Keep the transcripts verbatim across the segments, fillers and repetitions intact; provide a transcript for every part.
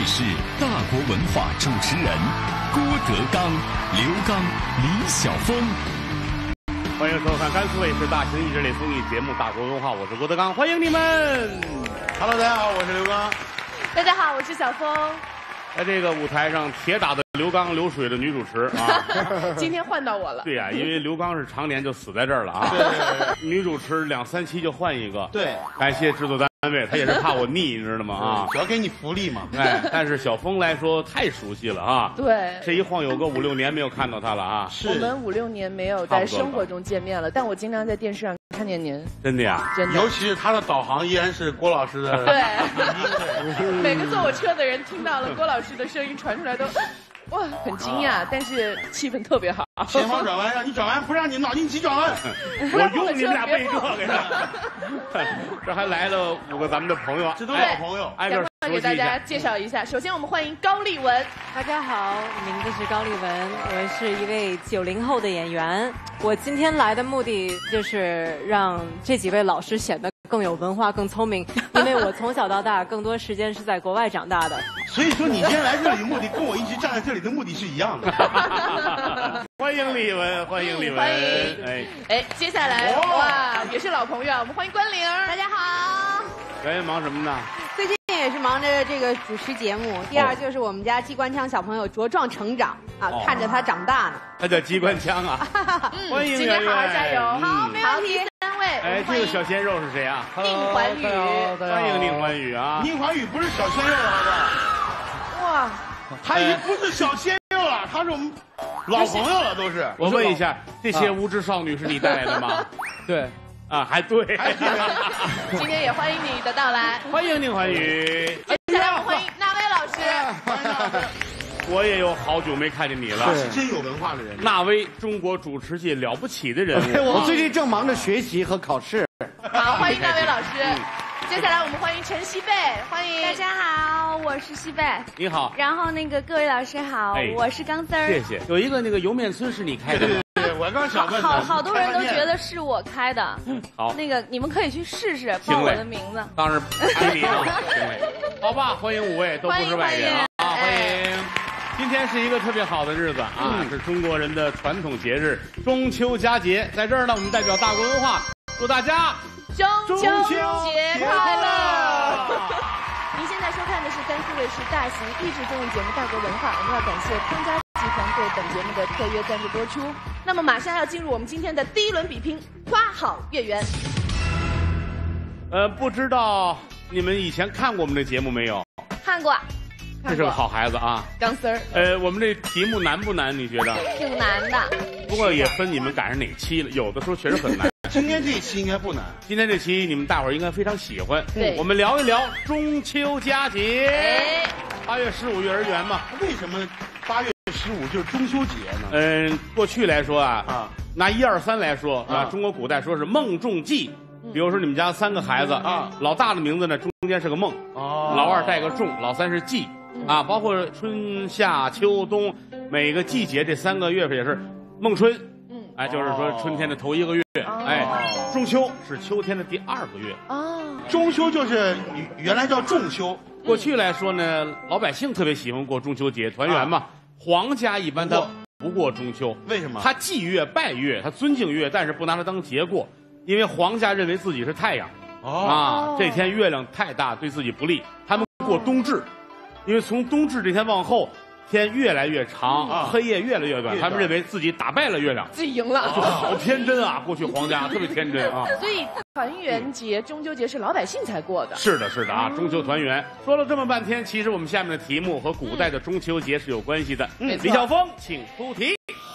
是大国文化主持人郭德纲、刘刚、李晓峰。 欢迎收看甘肃卫视大型益智类综艺节目《大国文化》，我是郭德纲，欢迎你们。Hello， 大家好，我是刘刚。 大家好，我是小峰。 在这个舞台上，铁打的刘刚、刘水的女主持啊， 今天换到我了。 对呀、啊，因为刘刚是常年就死在这儿了啊。 对对对， 女主持两三期就换一个。 对， 感谢制作单位，他也是怕我腻，你知道吗？啊， 主要给你福利嘛。 哎，但是小峰来说太熟悉了啊。 对， 这一晃有个五六年没有看到他了啊。 是，我们五六年没有在生活中见面了，但我经常在电视上看见您。 真的呀？ 真的。 尤其是他的导航依然是郭老师的。 对。每个坐我车的人听到了郭老师的声音传出来都。哇，很惊讶，但是气氛特别好。 前方转弯，让你转弯，不让你脑筋急转弯。 我用你们俩背这个。这还来了五个咱们的朋友， 这都是老朋友。 挨个给大家介绍一下。首先，我们欢迎高丽文。 大家好，名字是高丽文，我是一位九零后的演员。我今天来的目的就是让这几位老师显得更有文化、更聪明，因为我从小到大更多时间是在国外长大的。 所以说，你今天来这里的目的跟我一直站在这里的目的是一样的。 欢迎李文，欢迎李文， 欢迎。哎哎，接下来哇，也是老朋友，我们欢迎关玲。 大家好。 原来忙什么呢？ 最近也是忙着这个主持节目。第二就是我们家机关枪小朋友茁壮成长啊，哦、看着他长大呢。 他叫机关枪啊。 嗯、 欢迎今天好好加油。 嗯、 好，没问题。 三位， 哎，这个小鲜肉是谁啊？ 宁环宇， 欢迎宁环宇啊！ 宁环宇不是小鲜肉了，好不好？哇，他已经不是小鲜肉了，他是我们老朋友了，都是。 我问一下，这些无知少女是你带来的吗？ 对。 啊，还对， 还对。 今天也欢迎你的到来， 欢迎宁环宇。 接下来我们欢迎纳威老师。 欢迎老师。 我也有好久没看见你了， 他是真有文化的人。 纳威，中国主持界了不起的人物。 我最近正忙着学习和考试。 好，欢迎纳威老师。接下来我们欢迎陈西贝，欢迎大家好，我是西贝。 你好。 然后那个各位老师好，哎、我是钢丝儿。 谢谢。有一个那个莜面村是你开的吗？ 对对对，我刚想问。 好好多人都觉得是我开的。 好， 那个你们可以去试试报我的名字。 当然听你啊，行嘞。好吧，欢迎五位，都不是外人啊，欢迎。今天是一个特别好的日子啊，嗯、是中国人的传统节日中秋佳节，在这儿呢，我们代表大国文化祝大家。 中秋节快乐！ 您现在收看的是甘肃卫视大型益智综艺节目《大国文化》，我们要感谢康佳集团对本节目的特约赞助播出。 那么马上要进入我们今天的第一轮比拼，夸好月圆。 呃，不知道你们以前看过我们的节目没有？ 看过。 这是个好孩子啊， 钢丝儿。 呃，我们这题目难不难？你觉得？ 挺难的。 不过也分你们赶上哪期了，有的时候确实很难。 今天这一期应该不难。 今天这期你们大伙儿应该非常喜欢。 对， 我们聊一聊中秋佳节。八月十五幼儿园嘛。 为什么八月十五就是中秋节呢？ 嗯，过去来说啊，啊，拿一二三来说啊，中国古代说是孟仲季。比如说你们家三个孩子啊，老大的名字呢中间是个孟，哦，老二带个仲，老三是季。啊，包括春夏秋冬每个季节这三个月份也是孟春，嗯，哎，就是说春天的头一个月，哦、哎，中秋是秋天的第二个月， 哦， 中秋就是原来叫仲秋。 过去来说呢，老百姓特别喜欢过中秋节，团圆嘛。啊、皇家一般他不过中秋， 为什么？ 他祭月拜月，他尊敬月，但是不拿它当节过，因为皇家认为自己是太阳，哦、啊，这天月亮太大对自己不利，他们过冬至。因为从冬至这天往后，天越来越长，啊、黑夜越来越短，他们认为自己打败了月亮， 自己赢了， 就好天真啊！过去皇家特别天真啊。 所以团圆节、中秋节是老百姓才过的。 是的，是的啊！中秋团圆，说了这么半天，其实我们下面的题目和古代的中秋节是有关系的。嗯，李晓峰，请出题。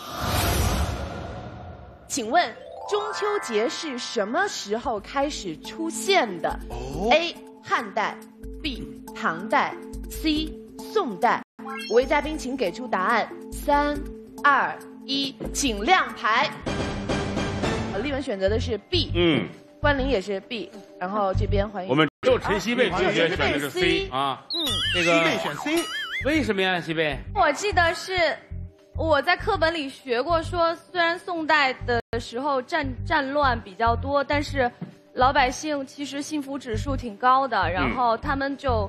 请问中秋节是什么时候开始出现的？哦 A. 汉代 B. 唐代 C. 宋代。五位嘉宾请给出答案。三、二、一，请亮牌。呃，丽文选择的是 B， 嗯，关凌也是 B， 然后这边欢迎我们只有陈曦贝同学选的是 C 啊， 嗯， 这个曦贝选 C， 为什么呀？曦贝， 我记得是我在课本里学过说，虽然宋代的时候战战乱比较多，但是老百姓其实幸福指数挺高的，然后他们就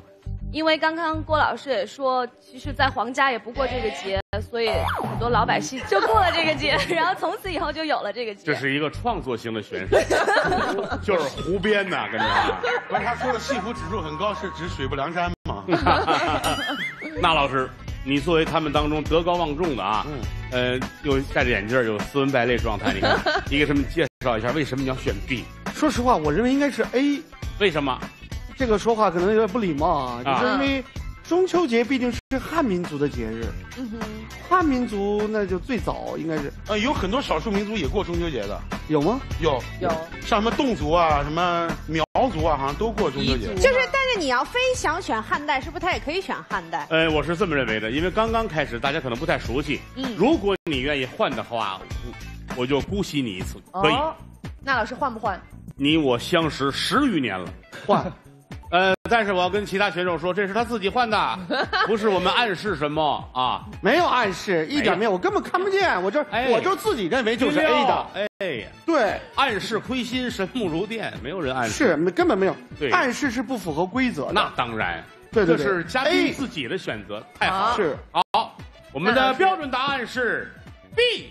因为刚刚郭老师也说，其实，在皇家也不过这个节，所以很多老百姓就过了这个节，然后从此以后就有了这个节。 这是一个创作型的选手，就是胡编呐，跟着啊。 不是他说的幸福指数很高，是指水泊梁山吗？ 那老师，你作为他们当中德高望重的啊，嗯，呃，又戴着眼镜，有斯文败类状态，你看，你给他们介绍一下，为什么你要选 B？ 说实话，我认为应该是 A。 为什么？ 这个说话可能有点不礼貌啊，就是因为中秋节毕竟是汉民族的节日。嗯哼，汉民族那就最早应该是， 呃，有很多少数民族也过中秋节的， 有吗？ 有有， 像什么侗族啊、什么苗族啊，好像都过中秋节。 就是，但是你要非想选汉代，是不是他也可以选汉代？ 呃，我是这么认为的，因为刚刚开始，大家可能不太熟悉。嗯，如果你愿意换的话，我就姑息你一次，可以。 哦，那老师换不换？ 你我相识十余年了， 换。 呃，但是我要跟其他选手说，这是他自己换的，不是我们暗示什么啊？ 没有暗示，一点没有，我根本看不见，我这、哎、我就自己认为就是 A 的。 哎， 对， 暗示亏心，神目如电，没有人暗示， 是根本没有。 对， 暗示是不符合规则的。 那当然， 对对对， 这是嘉宾自己的选择，太好了。 是好，我们的标准答案是 B。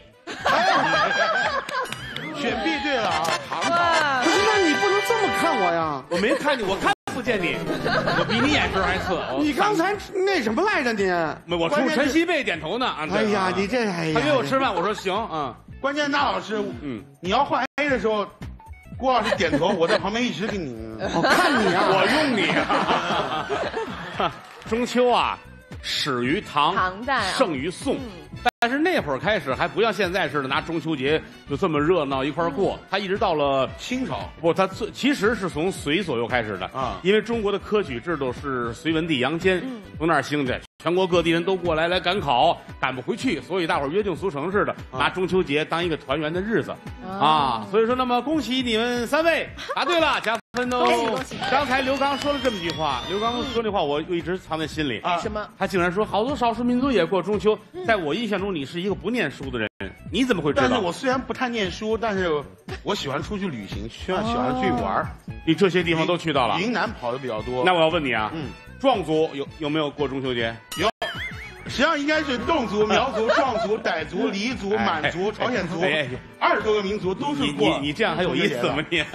选 B 对了啊，唐朝。 不是，那你不能这么看我呀！ 我没看你，我看不见你，我比你眼神还侧。 你刚才那什么来着你？ 我冲陈曦贝点头呢。 哎呀，你这哎呀！ 他约我吃饭，我说行啊。 关键那老师，嗯，你要换 A 的时候，郭老师点头，我在旁边一直给你。 我看你啊， 我用你啊。中秋啊，始于唐， 唐代盛于宋。但是那会儿开始还不像现在似的拿中秋节就这么热闹一块过，它一直到了清朝， 不，它最其实是从隋左右开始的啊，因为中国的科举制度是隋文帝杨坚从那儿兴的，全国各地人都过来来赶考，赶不回去，所以大伙儿约定俗成似的拿中秋节当一个团圆的日子啊，所以说那么恭喜你们三位答对了，加分哦！刚才刘刚说了这么句话，刘刚说那话我一直藏在心里啊，什么？ 他竟然说好多少数民族也过中秋，在我印象中。你是一个不念书的人，你怎么会知道？ 但是我虽然不太念书，但是我喜欢出去旅行，喜欢喜欢去玩。 你这些地方都去到了？ 云南跑的比较多。 那我要问你啊，嗯，壮族有有没有过中秋节？ 有，实际上应该是侗族、苗族、壮族、傣族、黎族、满族、朝鲜族，二十多个民族都是过。 你你这样还有意思吗你？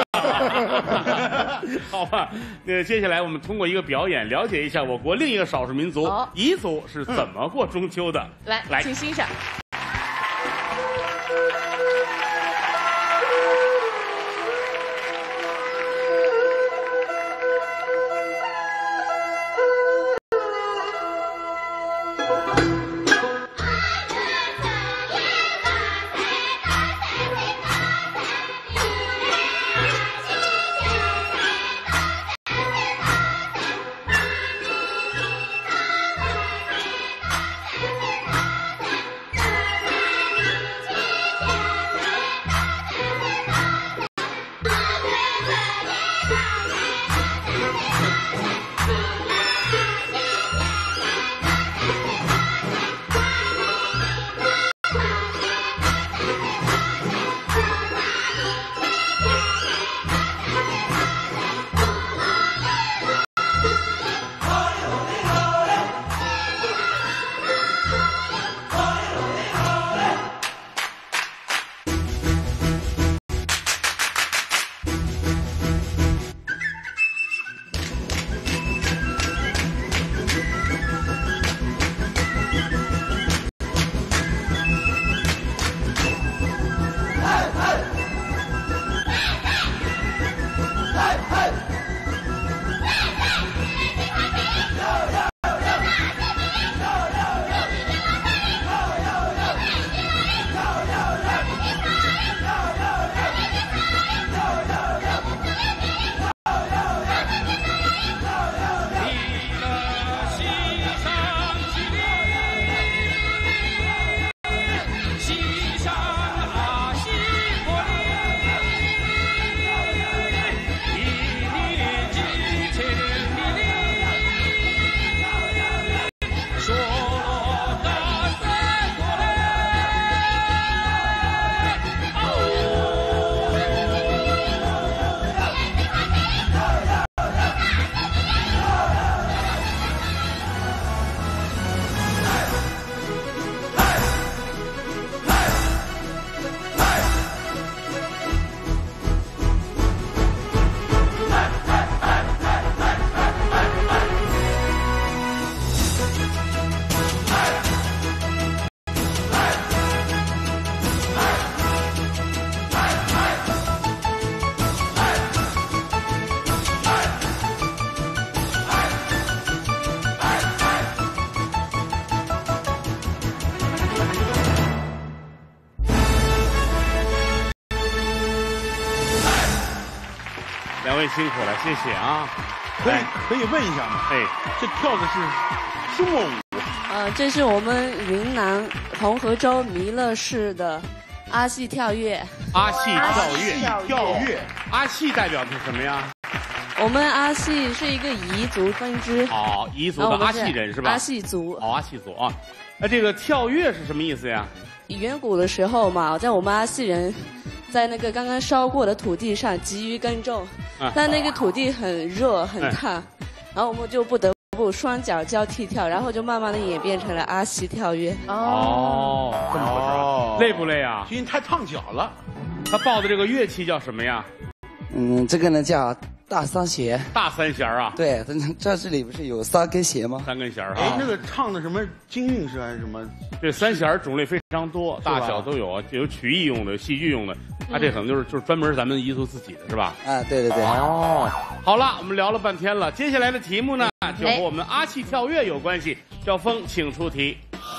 好吧，那接下来我们通过一个表演了解一下我国另一个少数民族彝族是怎么过中秋的。 来，来，请欣赏。 两位辛苦了，谢谢啊。 可以可以问一下吗？哎，这跳的是什么舞？ 呃，这是我们云南红河州弥勒市的阿戏跳跃。 阿戏跳跃， 跳跃， 阿戏代表的是什么呀？ 我们阿戏是一个彝族分支。 哦，彝族的阿戏人是吧？ 阿戏族。 哦，阿戏族啊。那这个跳跃是什么意思呀？ 远古的时候嘛，在我们阿戏人，在那个刚刚烧过的土地上急于耕种，啊、但那个土地很热很烫，哎、然后我们就不得不双脚交替跳，然后就慢慢的演变成了阿戏跳跃。 哦，这么回事、哦，累不累啊？ 因为太烫脚了。 他抱的这个乐器叫什么呀？ 嗯，这个呢叫大三弦。 大三弦啊？ 对，这这里不是有三根弦吗？ 三根弦啊。 哎，那个唱的什么京韵是还是什么？ 这三弦种类非常多，大小都有啊，有曲艺用的，有戏剧用的。它、嗯、这可能就是就是专门咱们彝族自己的是吧？ 啊，对对对。 哦，好了，我们聊了半天了，接下来的题目呢就和我们阿戏跳跃有关系。小峰，请出题。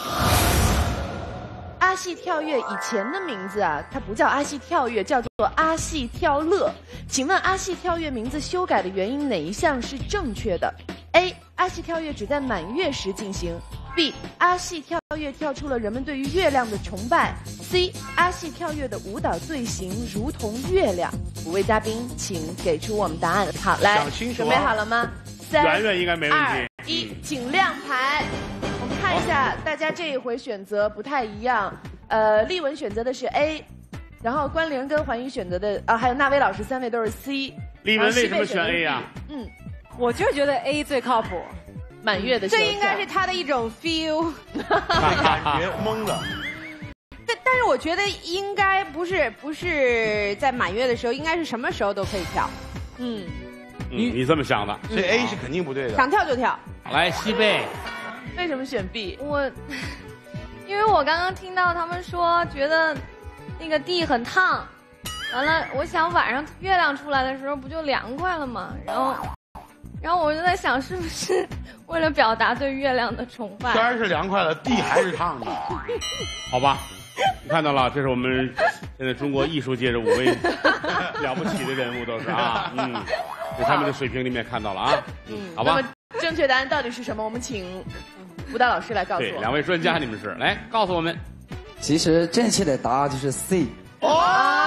阿戏跳跃以前的名字啊，它不叫阿戏跳跃，叫做阿戏跳乐。请问阿戏跳跃名字修改的原因哪一项是正确的 ？A. 阿戏跳跃只在满月时进行。B. 阿戏跳跃跳出了人们对于月亮的崇拜。C. 阿戏跳跃的舞蹈队形如同月亮。五位嘉宾，请给出我们答案。好，来，准备好了吗？三、 圆圆应该没问题。 二、一，请亮牌。我们看一下，大家这一回选择不太一样。呃，丽文选择的是 A， 然后关凌跟环宇选择的啊，还有那威老师三位都是 C。 丽文为什么选 A 呀、啊？ 嗯， 我就觉得 A 最靠谱。 满月的， 这应该是他的一种 feel， 感觉懵了。 但但是我觉得应该不是不是在满月的时候，应该是什么时候都可以跳。 嗯， 你你这么想的？ 这 A 是肯定不对的。 想跳就跳。 来，西贝， 为什么选 B？ 我因为我刚刚听到他们说觉得那个地很烫，完了，我想晚上月亮出来的时候不就凉快了吗？然后。然后我就在想，是不是为了表达对月亮的崇拜？ 天是凉快了，地还是烫的。 好吧，你看到了，这是我们现在中国艺术界的五位了不起的人物，都是啊，嗯，在他们的水平里面看到了啊，嗯，好吧。 那么正确答案到底是什么？我们请舞蹈老师来告诉我。 对，两位专家，你们是来告诉我们。 其实正确的答案就是 C。 哦。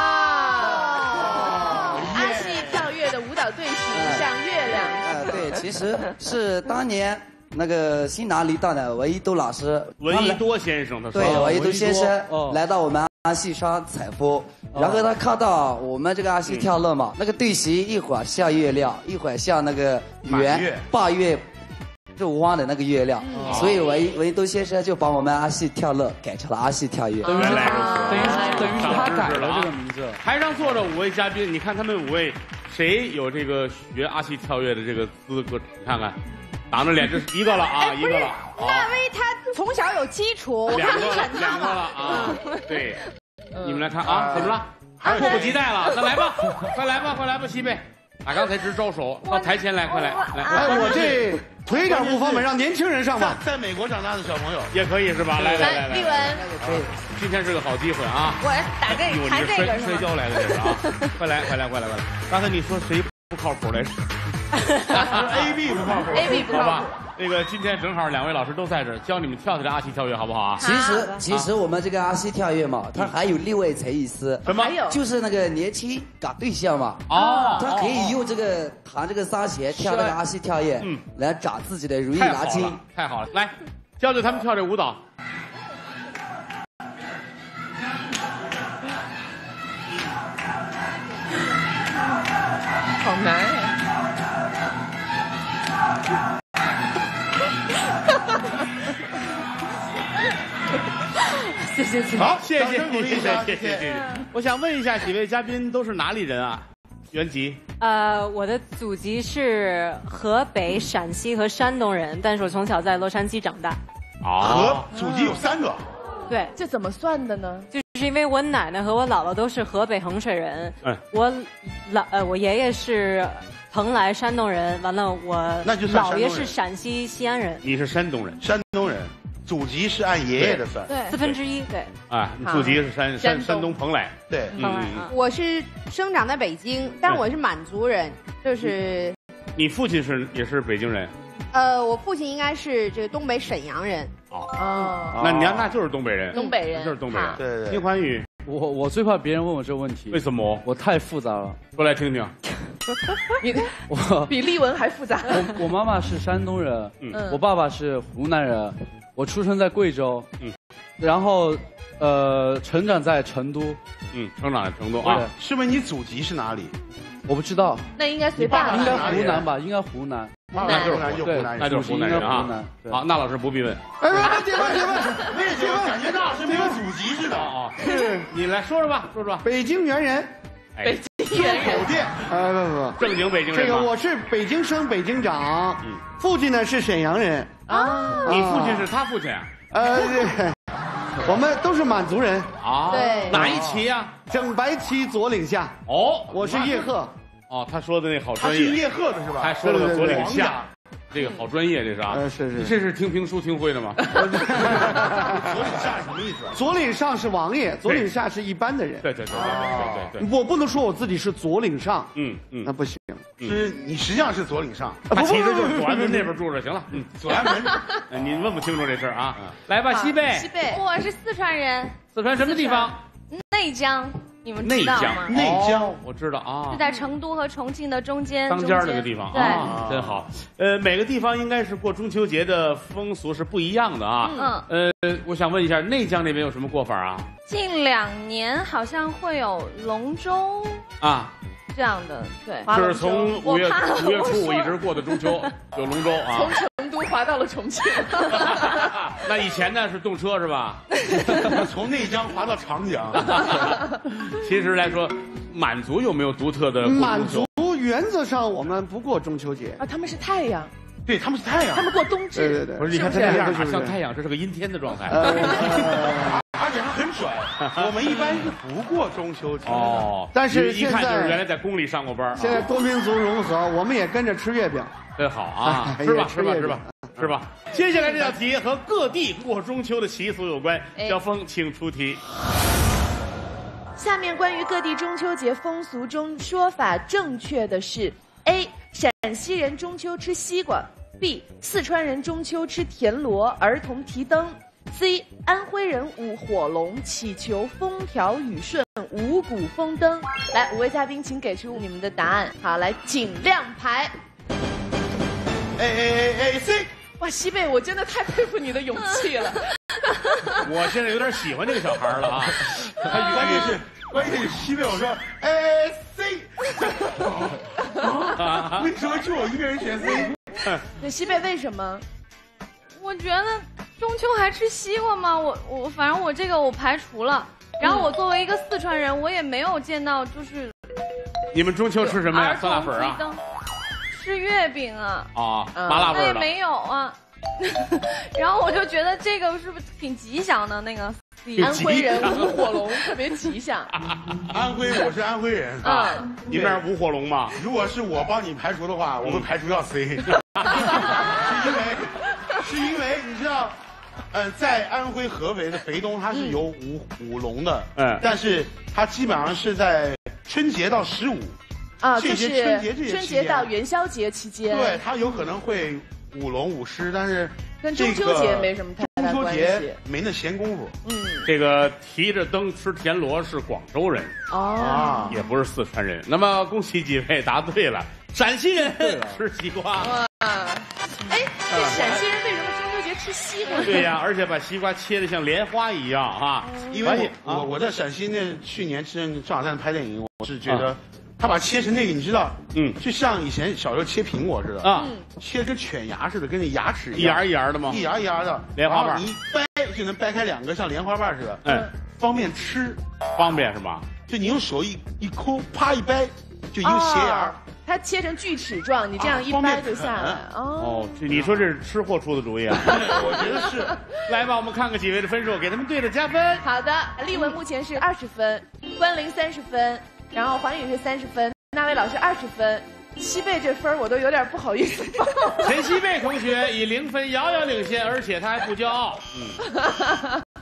阿戏跳跃的舞蹈队形像月亮。 对，其实是当年那个新南离岛的闻一多老师， 闻一多先生，他说对，闻一多先生来到我们阿戏山采风，然后他看到我们这个阿戏跳乐嘛，那个队形一会儿像月亮，一会儿像那个圆八月就弯的那个月亮，所以闻一闻一多先生就把我们阿戏跳乐改成了阿戏跳跃。 原来如此， 等于是等于是他改了这个名字。 台上坐着五位嘉宾，你看他们五位。谁有这个学阿戏跳跃的这个资格？你看看，挡着脸，这是一个了啊，一个了。 那威他从小有基础，我看你很两个了啊。对，你们来看啊，怎么了？迫不及待了，那来吧，快来吧，快来吧，西贝。俺刚才直招手，到台前来，快来来。 我这腿一点不方便，让年轻人上吧。 在美国长大的小朋友也可以是吧？来来来来， 丽文， 今天是个好机会啊！ 我打这个，弹这个摔跤来的这是啊！快来快来快来快来！刚才你说谁不靠谱来着 ？A B 不靠谱 ，A B 不靠谱。 好吧，那个今天正好两位老师都在这儿，教你们跳跳阿戏跳跃，好不好啊？ 其实其实我们这个阿戏跳跃嘛，它还有另外一层意思。 什么？ 就是那个年轻搞对象嘛。 哦。 他可以用这个弹这个三弦跳那个阿戏跳跃，嗯，来找自己的如意郎君。 太好了，来教教他们跳这舞蹈。 好难呀！谢谢谢谢， 好，谢谢谢谢谢谢谢谢。我想问一下几位嘉宾都是哪里人啊？原籍？ 呃，我的祖籍是河北、陕西和山东人，但是我从小在洛杉矶长大。 河祖籍有三个。 对， 这怎么算的呢？ 就是因为我奶奶和我姥姥都是河北衡水人，嗯，我老呃我爷爷是蓬莱山东人，完了我那就算姥爷是陕西西安人。 你是山东人， 山东人，祖籍是按爷爷的算， 对，四分之一，对。 啊，你祖籍是山山山东蓬莱， 对， 嗯，我是生长在北京，但我是满族人， 就是你父亲是也是北京人？ 呃，我父亲应该是这个东北沈阳人。 哦哦，那你要那就是东北人。 东北人就是东北人。 对对。 丁环宇， 我我最怕别人问我这个问题。 为什么？ 我太复杂了。 说来听听。 你我比丽文还复杂。 我我妈妈是山东人，嗯，我爸爸是湖南人，我出生在贵州，嗯，然后呃成长在成都， 嗯，成长在成都啊。 是不是你祖籍是哪里？ 我不知道。 那应该随爸应该湖南吧？应该湖南。 那就是湖南， 对， 那就是湖南人啊。好，那老师不必问。 哎，别问别问， 为什么感觉那老师没有祖籍似的啊？是，你来说说吧，说说。 北京猿人。 北京猿人。 口店。 哎不不， 正经北京人。 这个我是北京生北京长，嗯，父亲呢是沈阳人啊。 你父亲是他父亲啊？ 呃，我们都是满族人啊。 对。 哪一旗呀？ 整白旗左领下。 哦， 我是叶赫。 哦，他说的那好专业。 他是叶赫的是吧？ 还说了个左领下，这个好专业，这是啊。 呃，是是。 这是听评书听会的吗？ 左领下什么意思？ 左领上是王爷，左领下是一般的人。 对对对对对对对。 我不能说我自己是左领上， 嗯嗯， 那不行。 是你实际上是左领上， 他其实就是左安门那边住着，行了。嗯， 左安门。 你问不清楚这事儿啊。来吧，西贝。 西贝，我是四川人。 四川什么地方？ 内江。你们知道吗？ 内江，我知道啊， 是在成都和重庆的中间， 当间那个地方， 对， 真好。呃，每个地方应该是过中秋节的风俗是不一样的啊。嗯，呃，我想问一下，内江那边有什么过法啊？ 近两年好像会有龙舟啊这样的，对， 就是从五月五月初五一直过的中秋，有龙舟啊。 从成都滑到了重庆。 那以前呢是动车是吧？ 从内江滑到长江。 其实来说，满族有没有独特的？ 满族原则上我们不过中秋节啊，他们是太阳， 对，他们是太阳， 他们过冬至。 对对对， 不是你看他这样啊，像太阳，这是个阴天的状态， 而且还很拽。我们一般是不过中秋节哦， 但是一看就是原来在宫里上过班。 现在多民族融合，我们也跟着吃月饼， 真好啊，吃吧吃吧吃吧吃吧。接下来这道题和各地过中秋的习俗有关，小峰请出题。 下面关于各地中秋节风俗中说法正确的是 ：A. 陕西人中秋吃西瓜 ；B. 四川人中秋吃田螺，儿童提灯 ；C. 安徽人舞火龙，祈求风调雨顺，五谷丰登。来，五位嘉宾，请给出你们的答案。好，来，请亮牌。 A A A A C。 哇，西贝，我真的太佩服你的勇气了。 我现在有点喜欢这个小孩了啊！ 他关键是关键是西贝，我说 A C， 为什么就我一个人选 C？ 对，西贝为什么？ 我觉得中秋还吃西瓜吗？我我反正我这个我排除了。然后我作为一个四川人，我也没有见到就是。 你们中秋吃什么呀？酸辣粉啊？ 吃月饼啊。 啊，麻辣味的。 那也没有啊。然后我就觉得这个是不是挺吉祥的？那个安徽人舞火龙特别吉祥。 安徽，我是安徽人啊。你那儿舞火龙吗？ 如果是我帮你排除的话，我会排除掉 C。是因为，是因为你知道，呃，在安徽合肥的肥东，它是有舞舞龙的，嗯，但是它基本上是在春节到十五啊，就是春节春节到元宵节期间， 对，它有可能会。舞龙舞狮，但是跟中秋节没什么太大关系。 中秋节没那闲工夫。 嗯，这个提着灯吃田螺是广州人哦， 也不是四川人。那么恭喜几位答对了，陕西人吃西瓜。 哇，哎，这陕西人为什么中秋节吃西瓜？ 对呀，而且把西瓜切的像莲花一样啊。 因为我我在陕西那去年正正好在那拍电影，我是觉得。他把切成那个，你知道，嗯，就像以前小时候切苹果似的啊，切跟犬牙似的，跟那牙齿一牙一牙的吗？ 一牙一牙的莲花瓣， 你一掰就能掰开两个像莲花瓣似的，嗯，方便吃， 方便是吧？ 就你用手一一抠，啪一掰，就一个斜牙。 它切成锯齿状，你这样一掰就下来。 哦，你说这是吃货出的主意啊？ 我觉得是。 来吧，我们看看几位的分数，给他们对着加分。 好的，丽文目前是二十分，关凌三十分。然后环宇是三十分，那位老师二十分，西贝这分我都有点不好意思。 陈西贝同学以零分遥遥领先，而且他还不骄傲。嗯，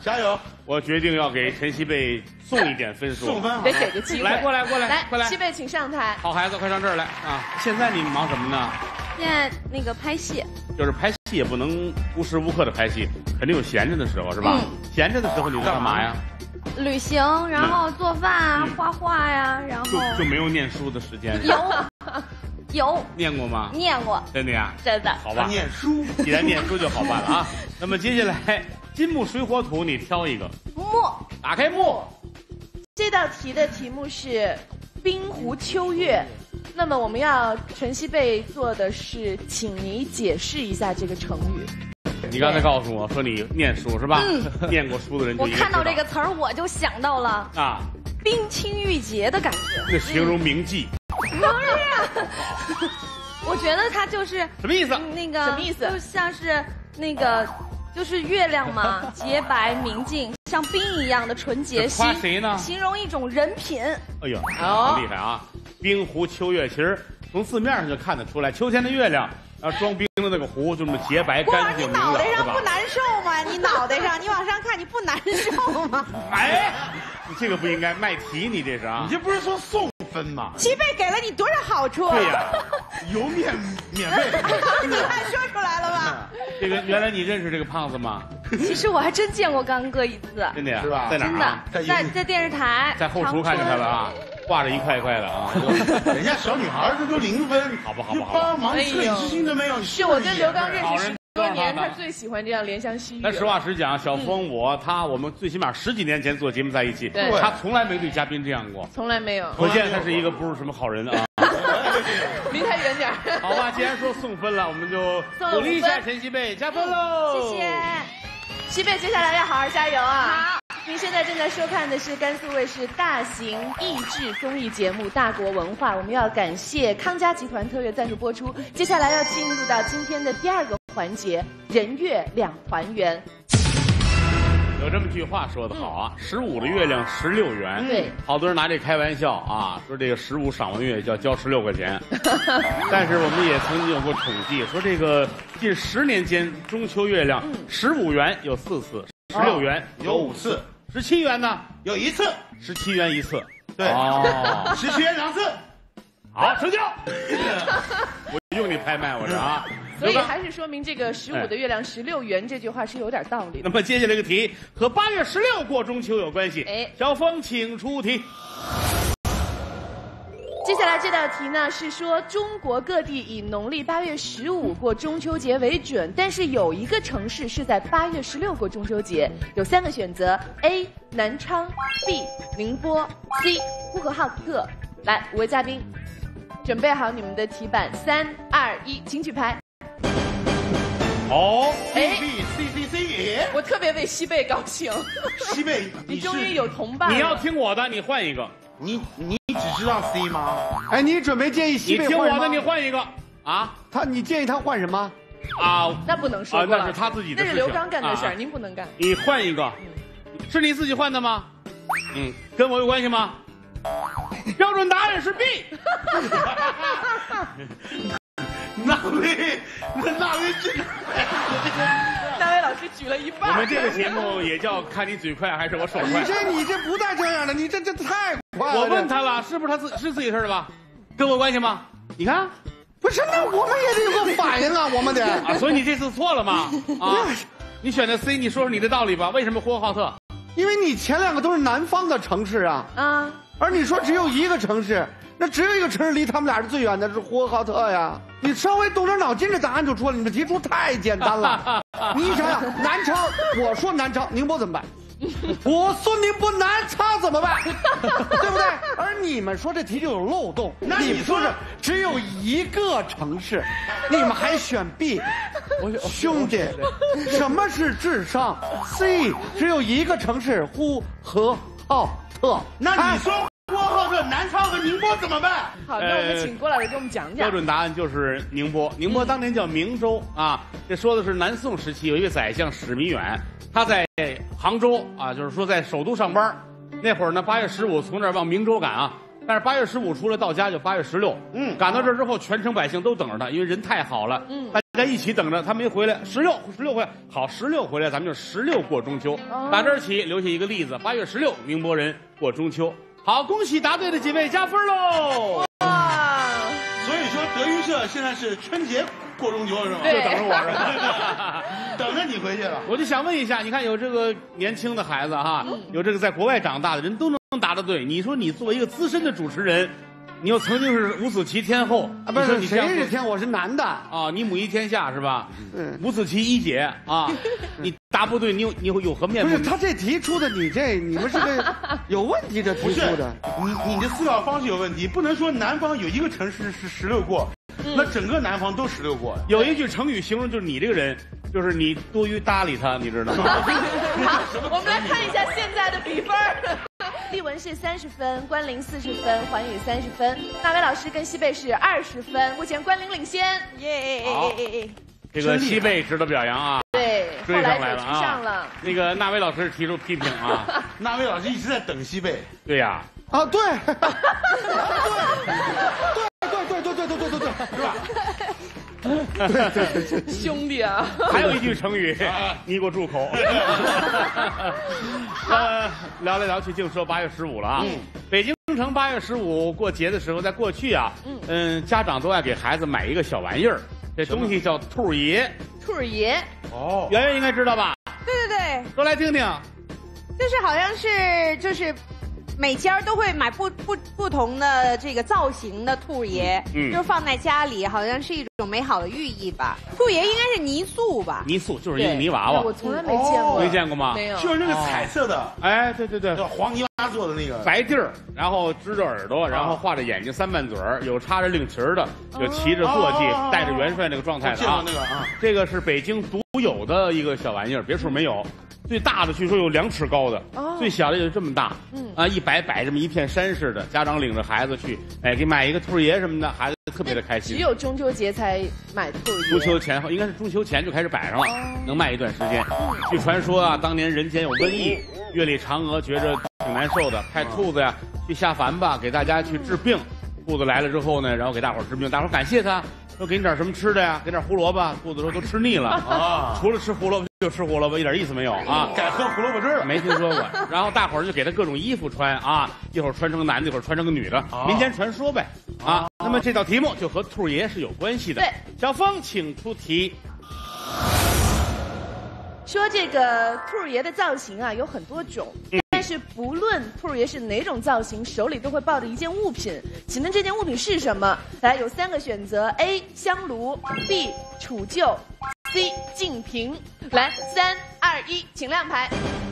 加油！ 我决定要给陈希贝送一点分数， 送分， 得给个机会。 来，过来，过来， 来， 快来！ 希贝，请上台。 好孩子，快上这儿来啊！现在你忙什么呢？ 现在那个拍戏， 就是拍戏也不能无时无刻的拍戏，肯定有闲着的时候是吧？嗯、闲着的时候你在干嘛呀？ 旅行，然后做饭啊，嗯、画画呀，然后就就没有念书的时间。 有。有念过吗？ 念过， 真的呀？ 真的。 好吧， 念书， 既然念书就好办了啊。那么接下来，金木水火土，你挑一个。 木， 打开木。 这道题的题目是冰湖秋月，那么我们要陈希贝做的是，请你解释一下这个成语。 你刚才告诉我说你念书是吧？嗯，念过书的人就我看到这个词儿我就想到了啊，冰清玉洁的感觉。 那形容铭记。 不是，我觉得它就是什么意思？ 那个什么意思？ 就像是那个，就是月亮嘛，洁白明净，像冰一样的纯洁。 夸谁呢？ 形容一种人品。 哎呦，好厉害啊！冰湖秋月，其实从字面上就看得出来，秋天的月亮。啊，装冰的那个湖就这么洁白干净明了， 你脑袋上不难受吗？你脑袋上，你往上看，你不难受吗？ 哎，你这个不应该卖题，你这是啊？ 你这不是说送分吗？ 七倍给了你多少好处？ 对呀， 油免免费， 你还说出来了吧？ 这个原来你认识这个胖子吗？ 其实我还真见过刚哥一次， 真的呀？ 是吧？ 在哪儿啊？ 真的，在在电视台， 在后厨看见他了啊。挂着一块一块的啊， 人家小女孩这都零分， 好不好？好帮忙测之心都没有。 是我跟刘刚认识十多年，他最喜欢这样怜香惜玉。 但实话实讲，小峰我他我们最起码十几年前做节目在一起，他从来没对嘉宾这样过， 从来没有。 可见他是一个不是什么好人啊。 离他远点。 好吧，既然说送分了，我们就鼓励一下陈希贝，加分喽！ 谢谢，希贝，接下来要好好加油啊！ 好。 您现在正在收看的是甘肃卫视大型益智综艺节目《大国文化》，我们要感谢康佳集团特约赞助播出。接下来要进入到今天的第二个环节——人月两团圆。 有这么句话说得好啊，十五的月亮十六圆。 对， 好多人拿这开玩笑啊，说这个十五赏完月就要交十六块钱。但是我们也曾经有过统计，说这个近十年间中秋月亮十五圆有四次，十六圆有五次。 十七元呢， 有一次， 十七元一次， 对，哦，十七元两次， 好，成交。我用你拍卖，我这啊， 所以还是说明这个十五的月亮十六圆这句话是有点道理的。 那么接下来这个题和八月十六过中秋有关系，哎，小峰请出题。 接下来这道题呢是说中国各地以农历八月十五过中秋节为准，但是有一个城市是在八月十六过中秋节，有三个选择 ：A. 南昌 ，B. 宁波 ，C. 呼和浩特。来，五位嘉宾，准备好你们的题板，三二一，请举牌。 好 ，A B C C C， 我特别为西贝高兴。 西贝， 你终于有同伴了。 你要听我的，你换一个。 你你只知道 C 吗？ 哎，你准备建议西贝换？你听我的，你换一个啊？ 他，你建议他换什么？ 啊， 那不能说啊，那是他自己的事情， 那是刘刚干的事儿，您不能干。 你换一个，是你自己换的吗？嗯，跟我有关系吗？标准答案是 B。 那位，那位这个， 那位老师举了一半。 我们这个节目也叫看你嘴快还是我手快？ 你这你这不带这样的，你这这太快了。 我问他了，是不是他自是自己事的吧？跟我有关系吗？你看， 不是，那我们也得有个反应啊，我们得啊，所以你这次错了嘛？啊，你选的 C， 你说说你的道理吧？为什么呼和浩特？ 因为你前两个都是南方的城市啊，啊，而你说只有一个城市。那只有一个城市离他们俩是最远的，是呼和浩特呀。你稍微动点脑筋，这答案就出来。你的题出太简单了。你想想，南昌，我说南昌，宁波怎么办？我说宁波南昌怎么办？对不对？而你们说这题就有漏洞。那你们说是只有一个城市，你们还选 B？ 兄弟，什么是智商 ？C 只有一个城市，呼和浩特。 那你说？呼和浩特、南昌和宁波怎么办？ 好，那我们请郭老师给我们讲讲。 标准答案就是宁波。宁波当年叫明州啊，这说的是南宋时期有一个宰相史弥远，他在杭州啊，就是说在首都上班。那会儿呢，八月十五从这儿往明州赶啊，但是八月十五出来到家就八月十六。嗯，赶到这儿之后，全城百姓都等着他，因为人太好了。嗯，大家一起等着，他没回来，十六十六回来，好，十六回来，咱们就十六过中秋。哦、打这儿起留下一个例子，八月十六，宁波人过中秋。好，恭喜答对的几位加分喽！ 哇，所以说德云社现在是春节过中秋是吗？ 就等着我是吧？ 等着你回去了。 我就想问一下，你看有这个年轻的孩子哈，嗯、有这个在国外长大的人都能答得对，你说你作为一个资深的主持人。你又曾经是伍子棋天后啊，不是谁是天？我是男的啊，你母仪天下是吧？嗯，伍子棋一姐啊，你答不对，你有你有有何面目？ 不是他这题出的，你这你们是个有问题的题出的， 你你的思考方式有问题，不能说南方有一个城市是十六过，嗯、那整个南方都十六过。 有一句成语形容就是你这个人，就是你多于搭理他，你知道吗？ 好，我们来看一下现在的比分。丽文是三十分，关凌四十分，环宇三十分，那位老师跟西贝是二十分，目前关凌领先，耶！ 好，这个西贝值得表扬啊！ 对， 追上来了啊！上了。 那个那位老师提出批评啊， 那位老师一直在等西贝。 对呀。 啊，对，对，对，对，对，对，对，对，对，对，对，是吧？对对对， 兄弟啊！ 还有一句成语，你给我住口。呃，聊来聊去净说八月十五了啊。嗯、北京城八月十五过节的时候，在过去啊，嗯、呃，家长都爱给孩子买一个小玩意儿，这东西叫兔爷。 兔爷。 哦，圆圆应该知道吧？ 对对对， 说来听听。 就是好像是就是。每家都会买不不不同的这个造型的兔爷，嗯，就是放在家里，好像是一种美好的寓意吧。兔爷应该是泥塑吧？ 泥塑就是一个泥娃娃， 我从来没见过， 没见过吗？ 没有， 就是那个彩色的， 哎，对对对， 黄泥娃做的那个白地儿，然后支着耳朵，然后画着眼睛三瓣嘴儿，有插着令旗儿的，有骑着坐骑，带着元帅那个状态的啊。 那个啊， 这个是北京独有的一个小玩意儿，别处没有。最大的据说有两尺高的，哦、最小的也就这么大。嗯啊，一摆摆这么一片山似的，家长领着孩子去，哎，给买一个兔爷什么的，孩子特别的开心。 只有中秋节才买兔爷。 中秋前后应该是中秋前就开始摆上了，哦、能卖一段时间。据传说啊，当年人间有瘟疫，月里嫦娥觉着挺难受的，派兔子呀去下凡吧，给大家去治病。兔子来了之后呢，然后给大伙儿治病，大伙儿感谢他。说给你点什么吃的呀？给点胡萝卜。兔子说都吃腻了啊，除了吃胡萝卜就吃胡萝卜，一点意思没有啊。 改喝胡萝卜汁了， 没听说过。然后大伙儿就给他各种衣服穿啊，一会儿穿成个男的，一会儿穿成个女的，民间传说呗啊。那么这道题目就和兔爷是有关系的。 对， 小峰请出题。 说这个兔爷的造型啊有很多种。嗯，但是不论兔爷是哪种造型，手里都会抱着一件物品。请问这件物品是什么？来，有三个选择 ：A. 香炉 ，B. 杵臼 ，C. 净瓶。来，三二一，请亮牌。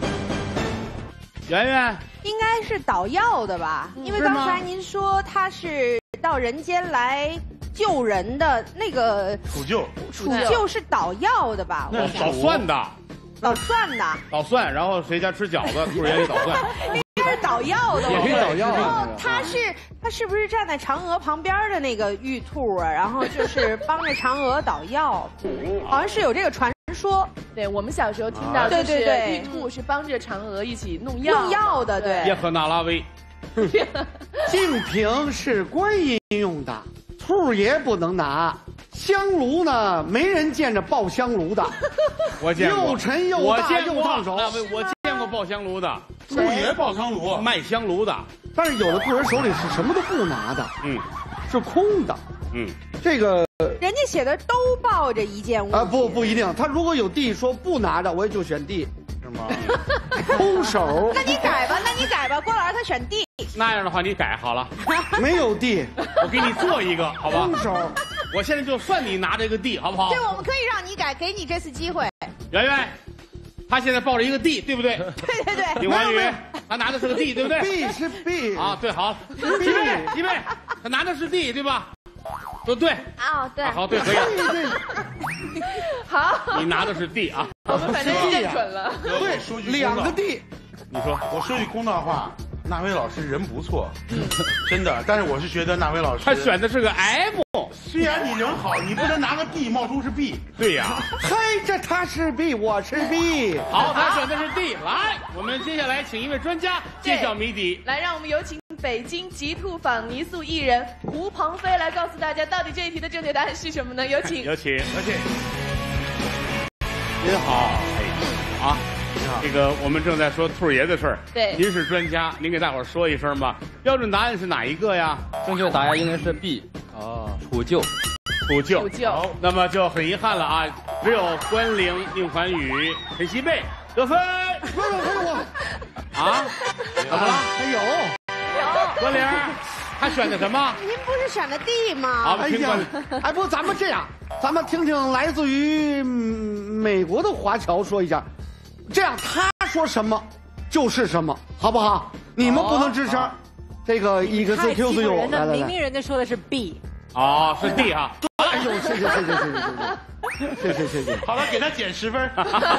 圆圆， 应该是捣药的吧？嗯、因为刚才您说他是到人间来救人的那个杵臼， 杵臼是捣药的吧？ 那捣蒜的。 捣蒜的， 捣蒜，然后谁家吃饺子，兔爷也捣蒜。 应该是捣药的， 也可以捣药。 然后他是他是不是站在嫦娥旁边的那个玉兔啊？然后就是帮着嫦娥捣药，好像是有这个传说。 对，我们小时候听到，对对对，玉兔是帮着嫦娥一起弄药弄药的，对。 叶赫那拉威， 净瓶是观音用的，兔爷不能拿。香炉呢，没人见着抱香炉的， 我见过， 又沉又大又烫手。 我见过抱香炉的， 兔爷抱香炉， 卖香炉的。 但是有的兔人手里是什么都不拿的，嗯，是空的，嗯，这个人家写的都抱着一件物啊，不不一定，他如果有地说不拿着，我也就选地，是吗？空手。 那你改吧，那你改吧，郭老师他选地。 那样的话你改好了， 没有地， 我给你做一个，好吧？ 空手。 我现在就算你拿这个地，好不好？ 对，我们可以让你改，给你这次机会。 圆圆，他现在抱着一个地，对不对？ 对对对。 林环宇，他拿的是个地，对不对？ 地是地啊，对，好。一位，一位，他拿的是地，对吧？都对。 哦，对。 好，对，可以。 对。 好。 你拿的是地啊。 我们反正认准了。 对，两个地。 你说， 我说句公道话。那位老师人不错，真的，但是我是觉得那位老师他选的是个 M， 虽然你人好，你不能拿个 D 冒充是 B。 对呀， 嘿，这他是 B， 我是 B。 好，他选的是 D。来，我们接下来请一位专家揭晓谜底。 来，让我们有请北京极兔坊泥塑艺人胡鹏飞来告诉大家，到底这一题的正确答案是什么呢？有请。 有请，有请。 您好，哎，啊。这个我们正在说兔爷的事儿， 对， 您是专家，您给大伙儿说一声吧。标准答案是哪一个呀？ 正确答案应该是 B， 哦，楚旧， 楚旧， 楚旧。 好，那么就很遗憾了啊，只有关凌、宁环宇、陈希贝得分。 不是不是我， 啊？怎么了？ 还有有关凌，他选的什么？ 您不是选的 D 吗？ 啊， 哎呀，哎不，咱们这样，咱们听听来自于美国的华侨说一下。这样他说什么就是什么，好不好？你们不能吱声。这个一个字 Q 字有，来来来， 明明人家说的是 B， 哦，是 D 哈。 哎呦，谢谢谢谢谢谢谢谢谢谢谢谢。 好了，给他减十分。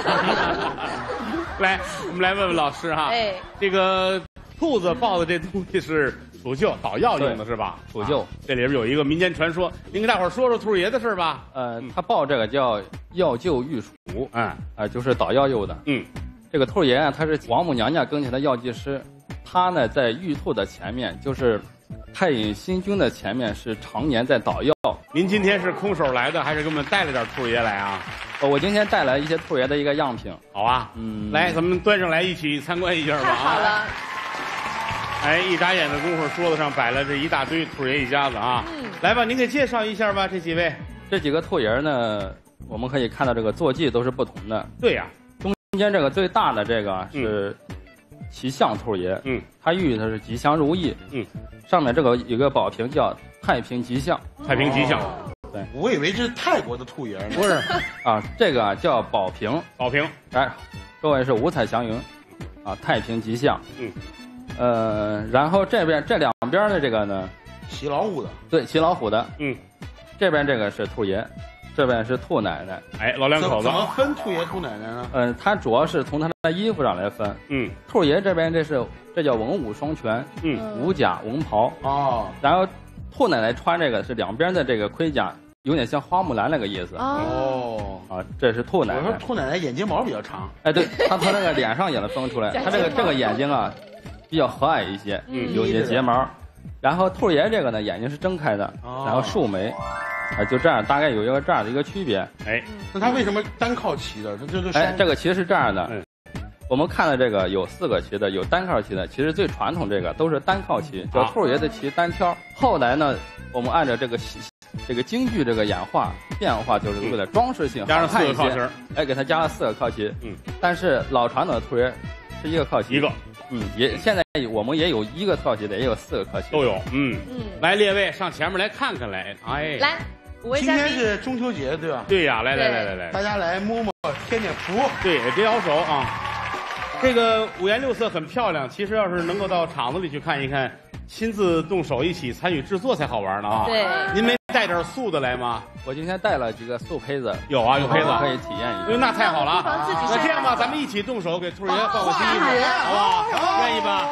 来，我们来问问老师哈。哎，这个兔子抱的这东西是楚旧捣药用的是吧？ 楚旧， 这里边有一个民间传说，您给大伙儿说说兔爷的事吧。 呃，他抱这个叫药臼玉杵，嗯，啊，就是捣药用的。嗯，这个兔爷啊，他是王母娘娘跟前的药剂师，他呢在玉兔的前面，就是太乙星君的前面是常年在捣药。 您今天是空手来的，还是给我们带了点兔爷来啊？ 呃，我今天带来一些兔爷的一个样品。 好啊，嗯，来，咱们端上来一起参观一下吧。 太好了。 哎，一眨眼的功夫，桌子上摆了这一大堆兔爷一家子啊！嗯，来吧，您给介绍一下吧，这几位。 这几个兔爷呢，我们可以看到这个坐骑都是不同的。 对呀、啊， 中间这个最大的这个是吉祥兔爷，嗯，它寓意的是吉祥如意，嗯，上面这个有个宝瓶叫太平吉祥， 太平吉祥。 哦、对，我以为这是泰国的兔爷呢。 不是，啊，这个啊叫宝瓶， 宝瓶， 哎，周围是五彩祥云，啊，太平吉祥，嗯。呃，然后这边这两边的这个呢， 骑老虎的， 对，骑老虎的，嗯，这边这个是兔爷，这边是兔奶奶， 哎，老两口子怎么分兔爷兔奶奶呢？ 嗯、呃，它主要是从它的衣服上来分，嗯，兔爷这边这是这叫文武双全，嗯，武甲文袍哦，然后兔奶奶穿这个是两边的这个盔甲，有点像花木兰那个意思哦，啊，这是兔奶奶。 我说兔奶奶眼睫毛比较长， 哎，对，她从那个脸上也能分出来，她这个这个眼睛啊。比较和蔼一些，嗯，有些睫毛，然后兔爷这个呢，眼睛是睁开的，哦、然后竖眉，啊，就这样，大概有一个这样的一个区别。 哎， 那他为什么单靠骑的？这这哎，这个骑是这样的，嗯，我们看的这个有四个骑的，有单靠骑的，其实最传统这个都是单靠骑，叫兔爷的骑单挑。后来呢，我们按照这个这个京剧这个演化变化，就是为了装饰性， 加上四个靠骑， 哎，给它加了四个靠骑，嗯，但是老传统的兔爷是一个靠骑， 一个。 嗯，也现在我们也有一个靠骑的，也有四个靠骑都有。嗯嗯，来列位上前面来看看来，哎， 来，五位今天是中秋节对吧？ 对呀，来来来来来， 大家来摸摸添点福， 对，别摇手啊。这个五颜六色很漂亮，其实要是能够到厂子里去看一看，亲自动手一起参与制作才好玩呢啊。 对， 您没带点素的来吗？ 我今天带了几个素胚子， 有啊，有胚子可以体验一下。 哎，那太好了啊！那这样吧，咱们一起动手给兔爷换换新衣服，好不好？愿意吧？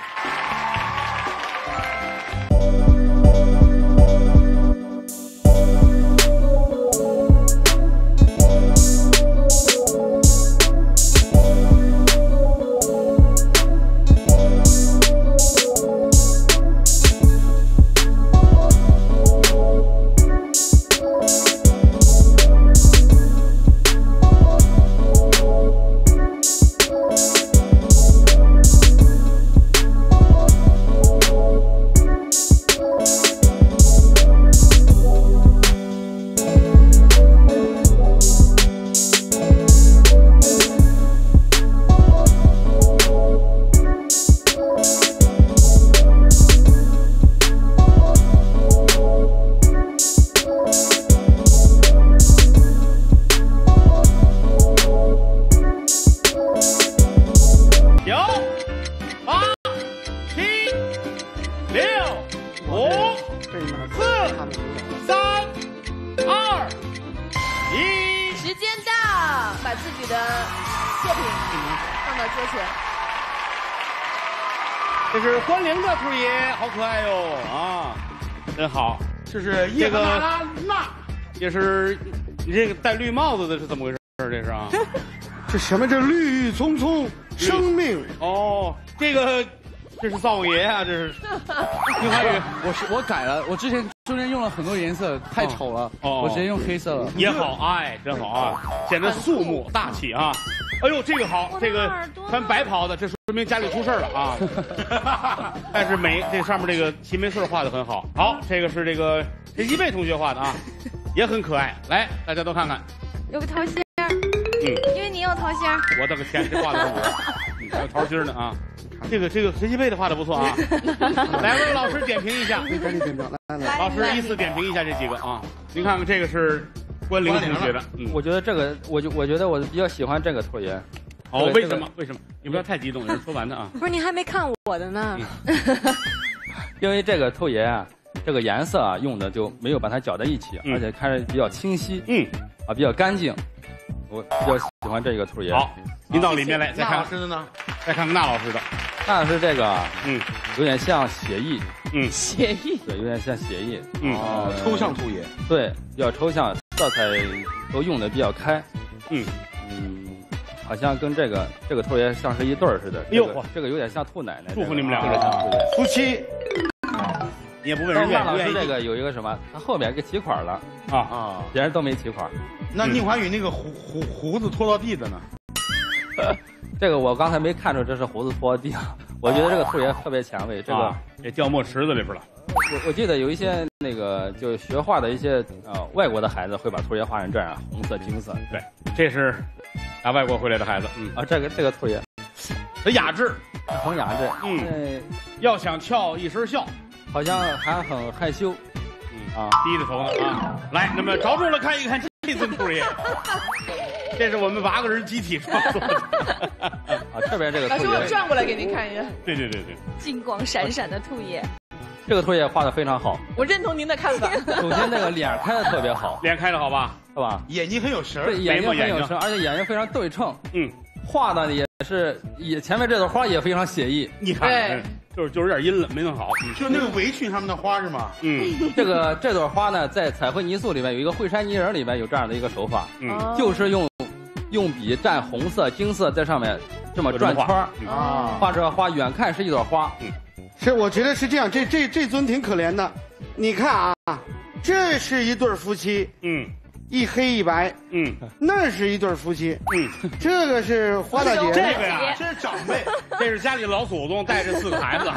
这是关凌的兔爷，好可爱哟啊，真好。这是这个那，这是你这个戴绿帽子的是怎么回事？这是啊， 这什么叫绿郁葱葱生命？ 哦，这个这是灶王爷啊，这是。宁怀宇， 我是我改了，我之前中间用了很多颜色，太丑了，哦、我直接用黑色了。 也好，哎，真好啊，显得肃穆大气啊。哎呦，这个好，这个穿白袍的，这说明家里出事了啊。但是美，这上面这个齐眉穗画的很好。好，这个是这个陈希贝同学画的啊，也很可爱。来，大家都看看， 有个桃心。 嗯， 因为你有桃心。 我的个天，这画的是我，还有桃心呢啊。这个这个陈希贝的画的不错啊。来，位老师点评一下。 赶紧点评，来来， 老师依次点评一下这几个啊。您看看这个是关凌同学的， 嗯，我觉得这个，我就我觉得我比较喜欢这个兔爷。 哦，为什么？为什么？你不要太激动，人说完的啊。 不是，你还没看我的呢。 因为这个兔爷啊，这个颜色啊用的就没有把它搅在一起，而且看着比较清晰，嗯，啊比较干净。我比较喜欢这个兔爷。 好，您到里面来，再看老师的呢， 再看看那老师的。 那老师这个，嗯，有点像写意， 嗯， 写意， 对，有点像写意， 嗯，哦，抽象兔爷， 对，比较抽象，色彩都用的比较开，嗯嗯，好像跟这个这个兔爷像是一对儿似的。 哎呦， 这个有点像兔奶奶。 祝福你们两个人像兔爷夫妻。 你也不问人愿不愿意。 老师这个有一个什么？他后面给提款了啊啊，别人都没提款。 那宁怀宇那个胡胡胡子拖到地的呢？ 这个我刚才没看出这是胡子拖地啊，我觉得这个兔爷特别前卫，这个也掉墨池子里边了。 我我记得有一些那个就学画的一些呃外国的孩子会把兔爷画成这样，红色、金色。 对，这是打外国回来的孩子。嗯啊，这个这个兔爷， 很雅致， 很雅致。 嗯，要想俏一声笑， 好像还很害羞。 嗯啊，低着头呢啊。来，那么着重了看一看这尊兔爷。这是我们八个人集体创作的啊！这边这个老师，我转过来给您看一下。 对对对对， 金光闪闪的兔爷， 这个兔爷画的非常好。 我认同您的看法。 首先，这个脸开的特别好， 脸开的好吧？ 是吧？ 眼睛很有神， 对，眼睛很有神，而且眼睛非常对称。嗯，画的也是，也前面这朵花也非常写意。 你看，对，就是就是有点阴了，没弄好。 就那个围裙上面的花是吗？ 嗯，这个这朵花呢，在彩绘泥塑里面有一个惠山泥人里面有这样的一个手法，嗯，就是用。用笔蘸红色、金色在上面这么转圈儿啊，画这花远看是一朵花。嗯， 是，我觉得是这样。这这这尊挺可怜的，你看啊，这是一对夫妻，嗯，一黑一白，嗯，那是一对夫妻，嗯，这个是花大姐， 这个呀， 这是长辈， 这是家里老祖宗带着四个孩子，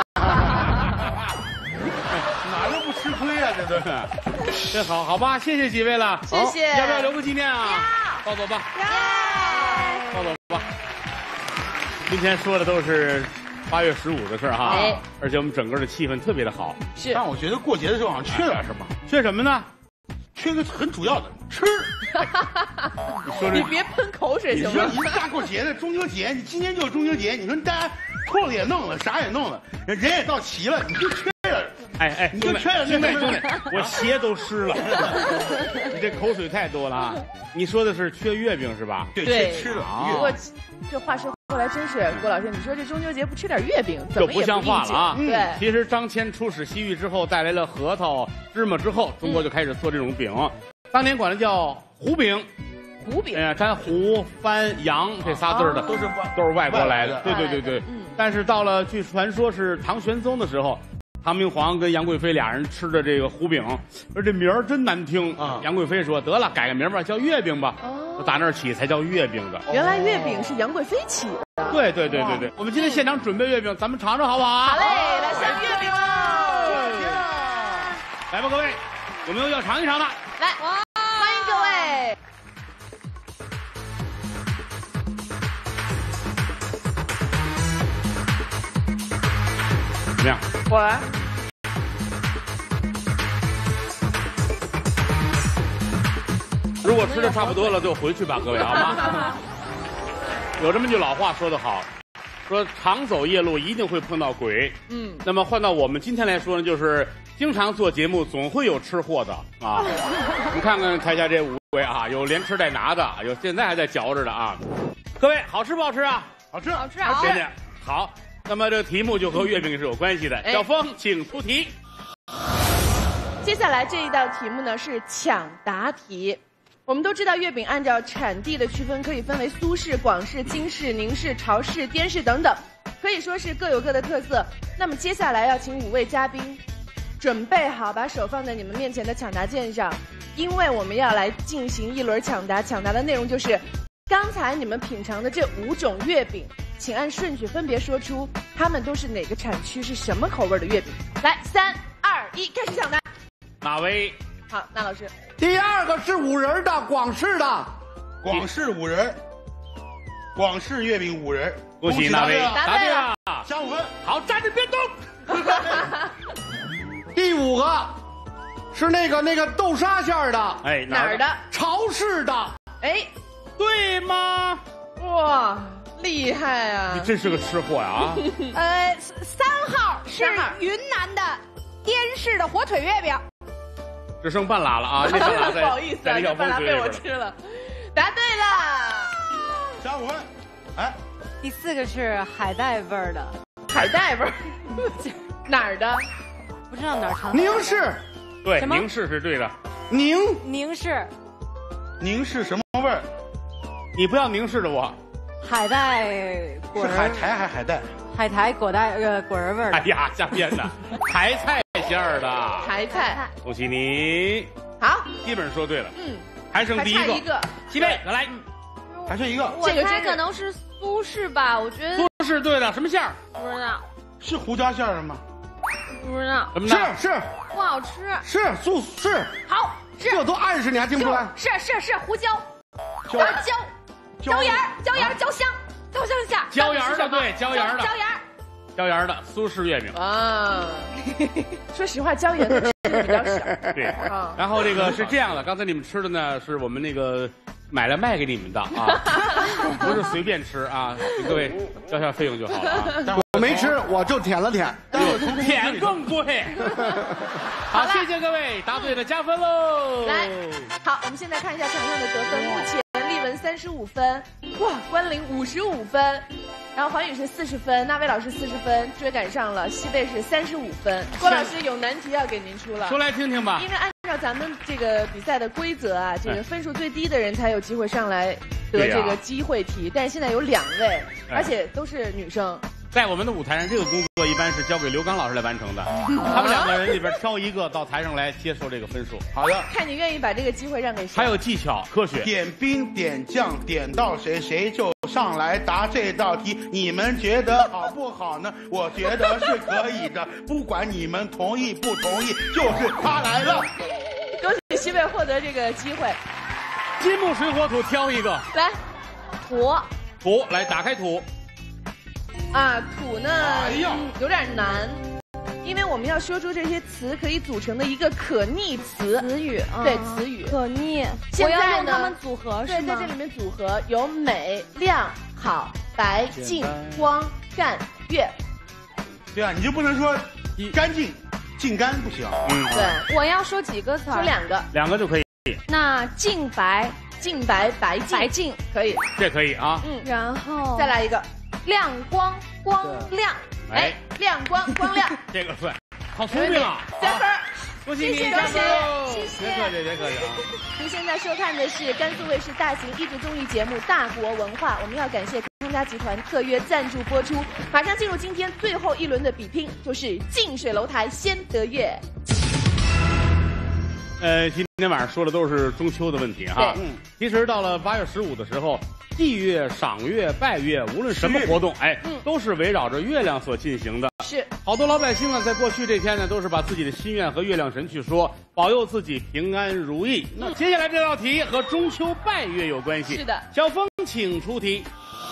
哪都不吃亏啊，这都是。 这好好吧，谢谢几位了， 谢谢。 要不要留个纪念啊？抱走吧，抱走吧。今天说的都是八月十五的事儿哈，而且我们整个的气氛特别的好。 是， 但我觉得过节的时候好像缺点什么， 缺什么呢？ 缺个很主要的吃。 你说你别喷口水行吗？ 你说你大过节的中秋节，你今天就是中秋节，你说大家扣子也弄了，啥也弄了，人也到齐了，你就缺点。 哎哎， 你就缺点兄弟兄弟，我鞋都湿了，你这口水太多了啊！你说的是缺月饼是吧？ 对，缺吃了。 不过这话说后来真是郭老师，你说这中秋节不吃点月饼， 就不像话了啊！ 对， 其实张骞出使西域之后，带来了核桃、芝麻之后，中国就开始做这种饼，当年管它叫胡饼。 胡饼， 哎呀，沾胡、番、洋这仨字儿的都是都是外国来的。对对对对。但是到了据传说是唐玄宗的时候。唐明皇跟杨贵妃俩人吃的这个胡饼，说这名儿真难听啊。杨贵妃说：“得了，改个名吧，叫月饼吧。”哦，打那儿起才叫月饼的。 原来月饼是杨贵妃起的。 对对对对对，我们今天现场准备月饼，咱们尝尝好不好？ 好嘞，来下月饼喽！ 来吧，各位，有没有要尝一尝的？ 来，欢迎各位。 怎么样？ 我如果吃的差不多了，就回去吧，各位好吗？有这么句老话说得好，说常走夜路一定会碰到鬼。嗯，那么换到我们今天来说呢，就是经常做节目，总会有吃货的啊。你看看台下这五位啊，有连吃带拿的，有现在还在嚼着的啊。各位好吃不好吃啊？ 好吃， 好吃，好吃。好。那么这个题目就和月饼是有关系的。小峰，请出题。 接下来这一道题目呢是抢答题。我们都知道月饼按照产地的区分，可以分为苏式、广式、京式、宁式、潮式、滇式等等。 可以说是各有各的特色。那么接下来要请五位嘉宾准备好，把手放在你们面前的抢答键上，因为我们要来进行一轮抢答。抢答的内容就是刚才你们品尝的这五种月饼，请按顺序分别说出它们都是哪个产区，是什么口味的月饼。来，三二一，开始抢答。 哪位？ 好，那老师。 第二个是五仁的，广式的， 广式五仁，广式月饼五仁。 恭喜哪位？ 答对了， 加五分。 好，站着别动。 第五个是那个那个豆沙馅儿的， 哎， 哪儿的？ 潮式的。 哎， 对吗？ 哇，厉害啊！ 你真是个吃货呀！啊， 呃，三号是云南的滇式的火腿月饼。 只剩半拉了啊！这半拉不好意思啊，这半拉被我吃了。答对了， 加五分。哎， 第四个是海带味儿的， 海带味儿，哪儿的？ 不知道哪儿尝。 宁氏， 对，宁氏是对的。 宁宁氏， 宁氏什么味儿？ 你不要宁氏的我。 海带果仁。 是海苔还是海带？ 海苔果带呃果仁味儿的。 哎呀，瞎编的，台菜馅儿的。 台菜。 恭喜你。 好， 基本上说对了。 嗯， 还剩第一个。 还差一个。 西贝，再来。 还剩一个。 我猜可能是苏式吧，我觉得。 苏式对的，什么馅儿？ 不知道。 是胡椒馅儿的吗？ 不知道。 什么是是不好吃。 是素是。 好，是。 这都暗示你还听不出来？ 是是是胡椒。 椒椒。椒盐儿，椒盐儿，椒香，椒香馅。 椒盐儿的对，椒盐儿的。 椒盐儿。 椒盐的苏式月饼啊，说实话，椒盐的吃的比较少。 对，然后这个是这样的，刚才你们吃的呢，是我们那个买了卖给你们的啊，不是随便吃啊，给各位交下费用就好了啊。 我没吃，我就舔了舔， 舔更贵。好，谢谢各位，答对了加分喽。 来，好，我们现在看一下场上的得分，目前丽文三十五分，哇，关凌五十五分。然后黄宇是四十分，那位老师四十分，追赶上了。西贝是三十五分。郭老师有难题要给您出了， 说来听听吧。 因为按照咱们这个比赛的规则啊，这个分数最低的人才有机会上来得这个机会题。但是现在有两位，而且都是女生。 在我们的舞台上，这个工作一般是交给刘刚老师来完成的。他们两个人里边挑一个到台上来接受这个分数。 好的， 看你愿意把这个机会让给谁。 还有技巧、科学。 点兵点将，点到谁谁就上来答这道题。你们觉得好不好呢？我觉得是可以的，不管你们同意不同意，就是他来了。 恭喜西贝获得这个机会。 金木水火土挑一个。 来，土。 土，来打开土。 啊，土呢， 哎呀， 有点难，因为我们要说出这些词可以组成的一个可逆词词语， 对，词语可逆。 我要用它们组合是吗？ 对，在这里面组合有美、亮、好、白、净、光、干、月。 对啊，你就不能说干净、净干不行。 嗯， 对， 我要说几个词？ 说两个， 两个就可以。 那净白、 净白、白净、 白净可以， 这可以啊。 嗯，然后再来一个。 亮光光亮， 哎，亮光光亮， 这个算，好聪明啊！ 三分， 恭喜你， 谢谢， 谢谢，别客气，别客气啊！ 您现在收看的是甘肃卫视大型益智综艺节目《大国文化》，我们要感谢康佳集团特约赞助播出。马上进入今天最后一轮的比拼，就是近水楼台先得月。 呃，今天晚上说的都是中秋的问题哈。嗯，其实到了八月十五的时候，祭月、赏月、拜月，无论什么活动，哎，嗯、都是围绕着月亮所进行的。 是， 好多老百姓呢，在过去这天呢，都是把自己的心愿和月亮神去说，保佑自己平安如意。那、嗯、接下来这道题和中秋拜月有关系。 是的， 小峰，请出题。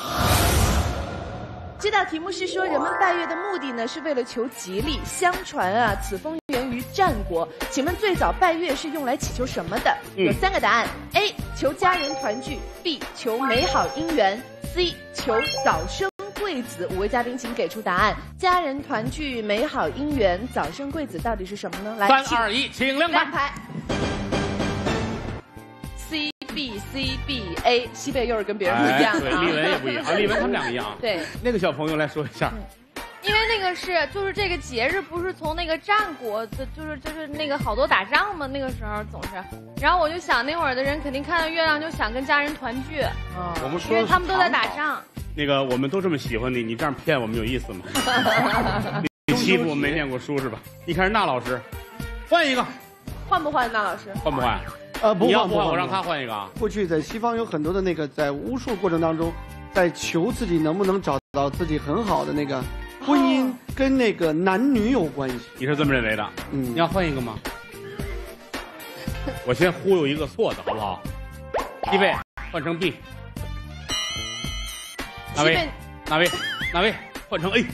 这道题目是说，人们拜月的目的呢，是为了求吉利。相传啊，此风源于战国。请问最早拜月是用来祈求什么的？嗯、有三个答案 ：A. 求家人团聚 ；B. 求美好姻缘 ；C. 求早生贵子。五位嘉宾请给出答案。家人团聚、美好姻缘、早生贵子，到底是什么呢？来， 三二一，请亮亮牌。C B C B A， 西贝又是跟别人不一样、啊， 对，丽文也不一样，丽文他们两个一样。 对， 那个小朋友来说一下。嗯， 因为那个是就是这个节日不是从那个战国的，就是就是那个好多打仗嘛，那个时候总是，然后我就想那会儿的人肯定看到月亮就想跟家人团聚， 啊，我们说因为他们都在打仗。 那个我们都这么喜欢你，你这样骗我们有意思吗？你欺负我没念过书是吧？你看是那老师，换一个， 换不换那老师？ 换不换？ 呃，不你要换， 不换我让他换一个啊。 过去在西方有很多的那个在巫术过程当中，在求自己能不能找到自己很好的那个婚姻，跟那个男女有关系。 你是这么认为的？嗯，你要换一个吗？我先忽悠一个错的好不好？一位换成 B。哪位？哪位？哪位？换成 A。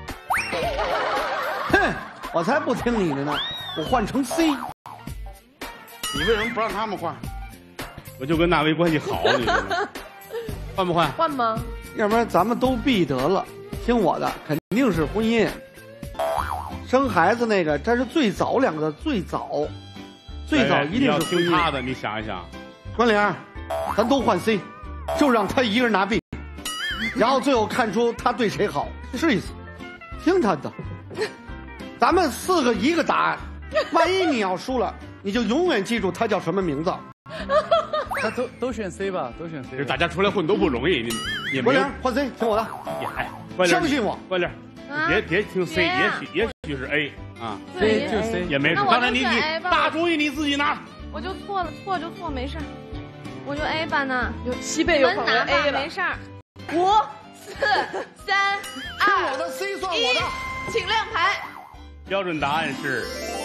哼，我才不听你的呢，我换成 C。 你为什么不让他们换？ 我就跟那位关系好，你知道吗？换不换？ 换吗？ 要不然咱们都避得了。听我的，肯定是婚姻。生孩子那个，这是最早两个字，最早，最早一定是婚姻。 听他的，你想一想。 关玲，咱都换 C， 就让他一个人拿 B。然后最后看出他对谁好，试一次，听他的。咱们四个一个答案，万一你要输了，你就永远记住他叫什么名字。 他都都选 C 吧，都选 C。 大家出来混都不容易，你你关玲换 C， 听我的。 哎， 相信我， 关玲，别别听 C， 也许也许是 A 啊 ，C 就 C 也没事。刚才你你大主意你自己拿。 我就错了，错就错，没事。我就 A 吧呢。 有西贝有可能 A 了，没事。 五、四、三、二、 我的 C 算我的， 请亮牌。 标准答案是。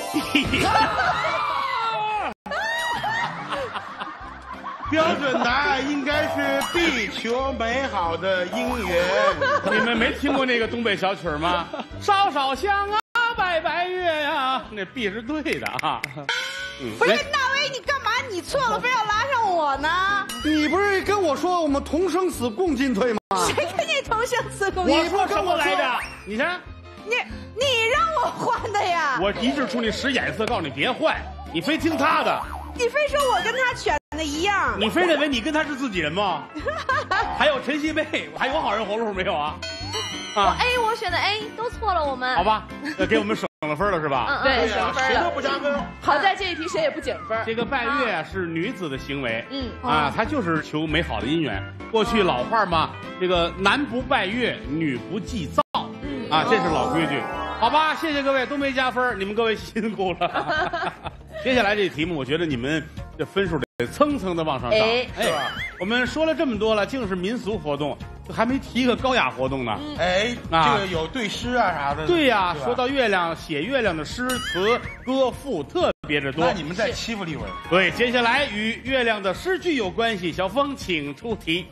标准答案应该是 B， 求美好的姻缘。 你们没听过那个东北小曲吗？烧烧香啊，拜拜月呀，那 B 是对的啊。 嗯、不是大威，你干嘛？你错了，非要拉上我呢？ 你不是跟我说我们同生死共进退吗？ 谁跟你同生死共进退？ 我说什么来着？你看， 你你让我换的呀！ 我一直冲你使眼色，告诉你别换，你非听他的。 你非说我跟他选的一样， 你非认为你跟他是自己人吗？还有陈曦贝，还有好人活路没有啊？ 啊，我 A， 我选的 A， 都错了，我们。 好吧，那给我们省了分了是吧？ 嗯，对，省分了， 谁都不加分。 好在这一题谁也不减分。 这个拜月是女子的行为， 嗯啊，她就是求美好的姻缘。过去老话嘛，这个男不拜月，女不祭灶，嗯啊，这是老规矩。好吧，谢谢各位，都没加分，你们各位辛苦了。接下来这题目，我觉得你们这分数得蹭蹭的往上涨， 哎， 是吧？我们说了这么多了，竟是民俗活动，还没提一个高雅活动呢。 哎，这个有对诗啊啥的。 对呀，说到月亮，写月亮的诗词歌赋特别的多。 那你们在欺负立文？ 对，接下来与月亮的诗句有关系。小峰，请出题。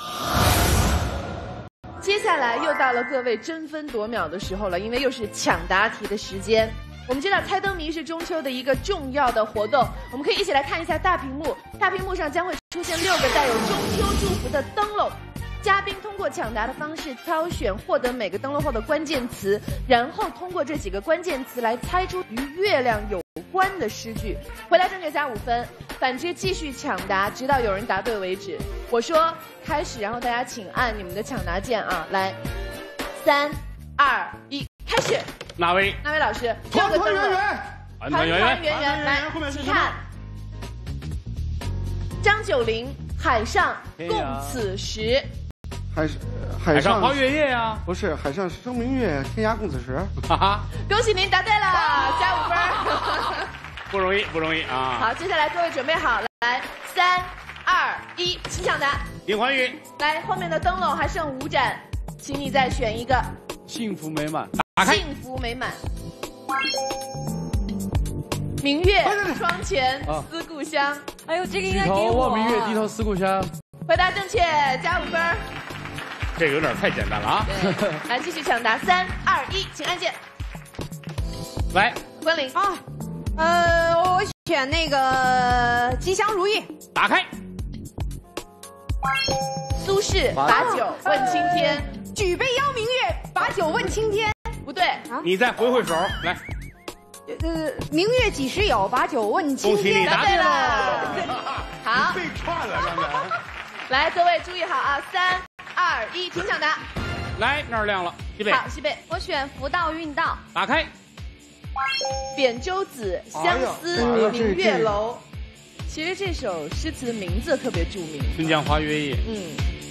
接下来又到了各位争分夺秒的时候了，因为又是抢答题的时间。我们知道猜灯谜是中秋的一个重要的活动，我们可以一起来看一下大屏幕。大屏幕上将会出现六个带有中秋祝福的灯笼，嘉宾通过抢答的方式挑选获得每个灯笼后的关键词，然后通过这几个关键词来猜出与月亮有关的诗句。回答正确加五分，反之继续抢答，直到有人答对为止。我说开始，然后大家请按你们的抢答键啊！来，三、二、一，开始。 哪位？ 哪位老师？ 团团圆圆， 团团圆圆， 来，请看。张九龄，海上共此时。 海上海上花月夜呀？ 不是，海上生明月，天涯共此时。 哈哈！ 恭喜您答对了，加五分。 不容易，不容易啊！ 好，接下来各位准备好了，来，三、二、一，请抢答。 林怀玉， 来，后面的灯笼还剩五盏，请你再选一个。 幸福美满， 打开。 幸福美满。明月窗前思故乡。 哎呦，这个应举该给我。 头望明月，低头思故乡。 回答正确，加五分。 这个有点太简单了啊！ 来，继续抢答，三、二、一，请按键。 来， 关凌啊，呃，我选那个吉祥如意。 打开。 苏轼把酒问青天， 举杯邀明月，把酒问青天。 不对， 你再回回手，来。 呃，明月几时有？把酒问青天。 恭喜你答对了。好， 被串了，刚才。 来，各位注意好啊，三、二、一，请抢答。 来，那儿亮了，西贝。 好，西贝， 我选福到运到。 打开。 扁舟子，相思明月楼。其实这首诗词的名字特别著名， 《春江花月夜》。 嗯，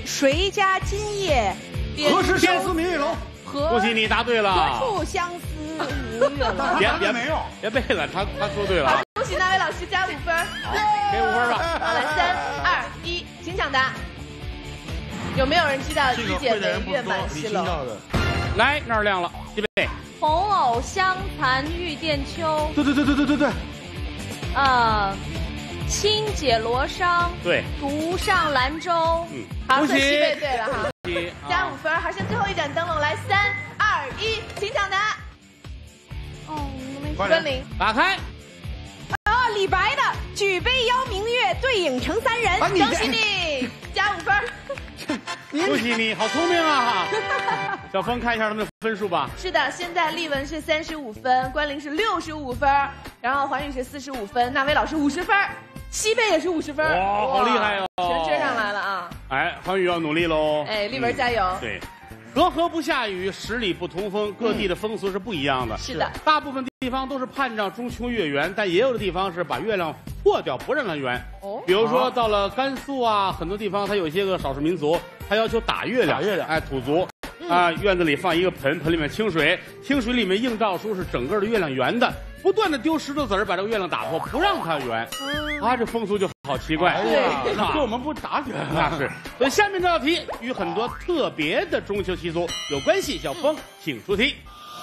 谁家今夜？ 何时相思明月楼？ 恭喜你答对了。 何处相思无月楼？ 别别没有，别背了，他他说对了。 恭喜那位老师加五分， 给五分吧。 好了，三二一，请抢答。有没有人知道一剪梅月满西楼？ 来，那儿亮了，预备。 红藕香残玉簟秋。 对对对对对对对。 呃，轻解罗裳。 对。 独上兰舟。 嗯。 好，这西贝对了哈。加五分，还剩最后一盏灯笼，来，三二一，请抢答。 哦，没关凌， 打开。 啊，李白的“举杯邀明月，对影成三人”， 恭喜你，加五分。 恭喜你，好聪明啊！小峰，看一下他们的分数吧。 是的，现在丽文是三十五分，关凌是六十五分，然后环宇是四十五分，那位老师五十分，西贝也是五十分。 哇，好厉害哦！ 全追上来了啊！ 哎，环宇要努力喽！ 哎，丽文加油！ 对。隔河不下雨，十里不同风，各地的风俗是不一样的。 是的， 大部分地方都是盼着中秋月圆，但也有的地方是把月亮破掉，不让它圆。哦，比如说到了甘肃啊，很多地方它有一些个少数民族，他要求打月亮。打月亮，哎，土族啊，院子里放一个盆，盆里面清水，清水里面映照出是整个的月亮圆的，不断的丢石头子儿把这个月亮打破，不让它圆。啊，这风俗就好奇怪。 对，跟我们不打起来那是。所以下面这道题与很多特别的中秋习俗有关系。小峰，请出题。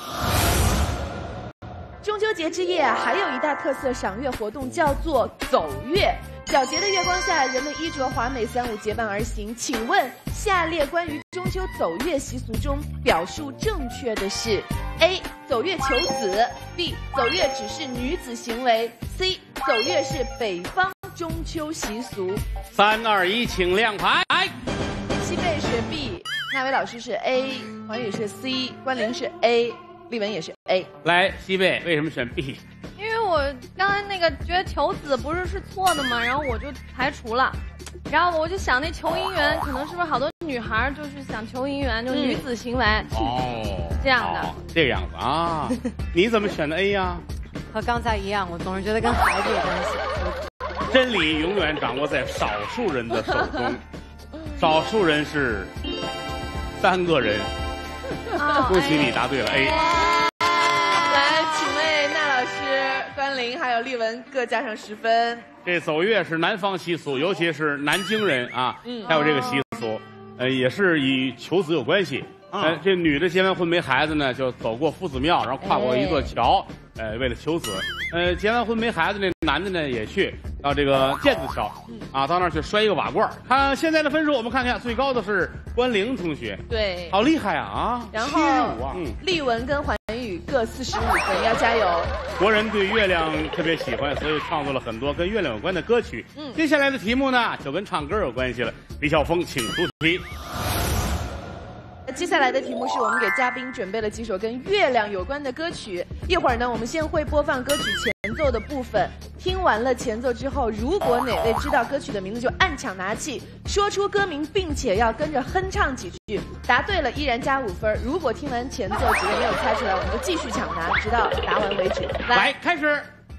中秋节之夜啊，还有一大特色赏月活动，叫做走月。皎洁的月光下，人们衣着华美，三五结伴而行。请问下列关于中秋走月习俗中表述正确的是 ：A. 走月求子 ；B. 走月只是女子行为 ；C. 走月是北方中秋习俗。 三二一，请亮牌。 西贝是 B， 那位老师是 A， 环宇是 C， 关凌是 A， 丽文也是 A。 来，西贝为什么选 B？ 因为我刚才那个觉得求子不是是错的嘛，然后我就排除了，然后我就想那求姻缘可能是不是好多女孩就是想求姻缘，就女子行为。哦，这样的。 这个样子啊，你怎么选的 A 呀？ 和刚才一样，我总是觉得跟孩子有关系。 真理永远掌握在少数人的手中，少数人是三个人。恭喜你答对了 A。 来，请为那老师、关凌还有丽文各加上十分。 这走月是南方习俗，尤其是南京人啊，嗯，还有这个习俗，呃，也是与求子有关系。呃，这女的结完婚没孩子呢，就走过夫子庙，然后跨过一座桥，呃，为了求子。呃，结完婚没孩子那男的呢也去到这个涧子桥，啊，到那儿去摔一个瓦罐。看现在的分数，我们看看最高的是关凌同学， 对， 好厉害啊啊！ 然后嗯，丽文跟环宇各四十五分，要加油。 国人对月亮特别喜欢，所以创作了很多跟月亮有关的歌曲。嗯，接下来的题目呢，就跟唱歌有关系了。李晓峰，请出题。 接下来的题目是我们给嘉宾准备了几首跟月亮有关的歌曲，一会儿呢，我们先会播放歌曲前奏的部分。听完了前奏之后，如果哪位知道歌曲的名字，就按抢拿器说出歌名，并且要跟着哼唱几句。答对了依然加五分。如果听完前奏几位没有猜出来，我们就继续抢答，直到答完为止。 来，来开始。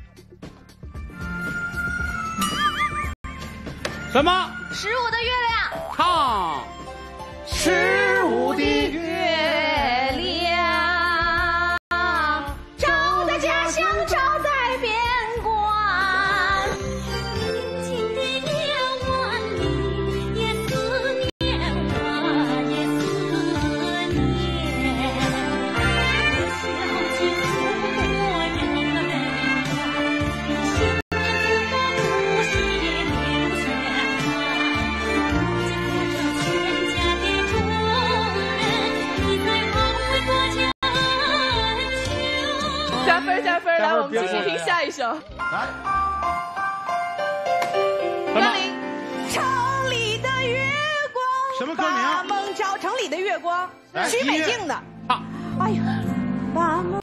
什么？ 十五的月亮。 唱。 十五的月亮，照在家乡，照在边关。 轻轻的夜晚里，也思念啊，也思念。想起所有人，心念就在无锡面前。 加分加分，来，我们继续听下一首。 来， 关凌，城里的月光， 什么歌名啊？ 把梦照城里的月光，徐美静的。 啊， 哎呀，把梦。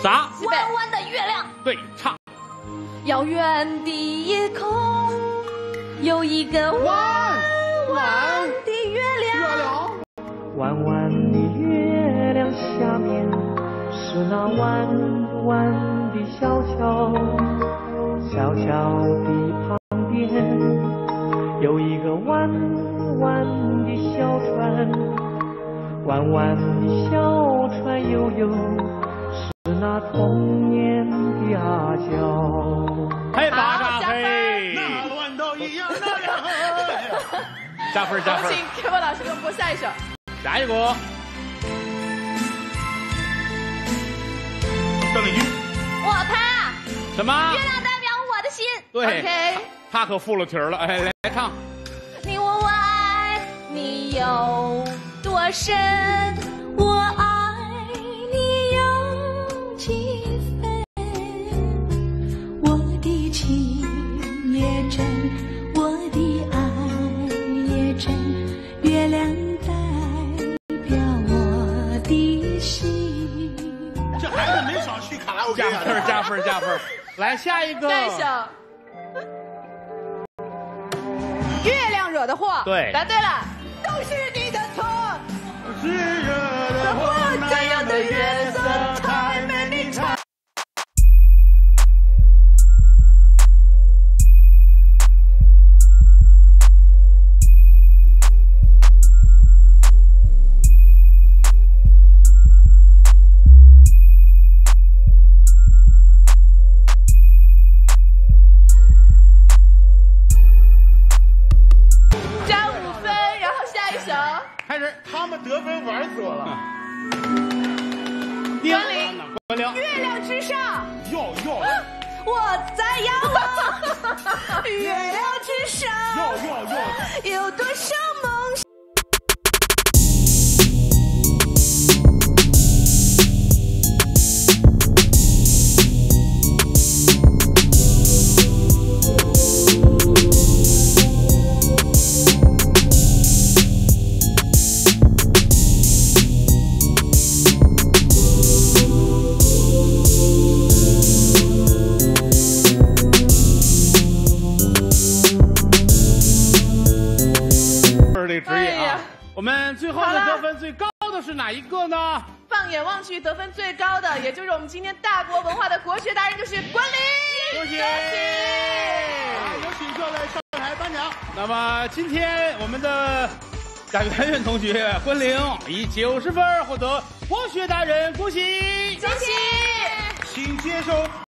啥？ 弯弯的月亮。 对，唱。 遥远的夜空有一个弯弯的月亮。 弯弯的月亮下面是那弯弯的小桥，小桥的旁边有一个弯弯的小船，弯弯的小船悠悠是那童年的阿娇。 嘿，巴扎嘿， 那乱都一样那样。 加分加分。 有请 Kevin 老师给我们播下一首。 下一个。 邓丽君。 我他。 什么？ 月亮代表我的心。 对。 OK。 他可附了题了，哎，来来唱。 你问我爱你有多深，我爱你有几分，我的情也真，我的爱也真，月亮代表我的心。 这孩子没少去卡拉 OK 加分加分加分。来下一个。 下一首。月亮惹的祸。 对。 答对了。都是你的错。 是惹的祸，那样的月色太美丽。 加五分，然后下一首。 开始，他们得分玩死我了。 关凌， 关凌， 月亮之上。 哟哟， 我在仰望月亮之上， 哟哟哟， 有多少梦想。 我们最后的得分最高的是哪一个呢？ 放眼望去，得分最高的，也就是我们今天大国文化的国学达人，就是关凌。 恭喜！ 有请各位上台颁奖。 那么今天我们的贾圆圆同学关凌以九十分获得国学达人，恭喜！ 恭喜！ 请接受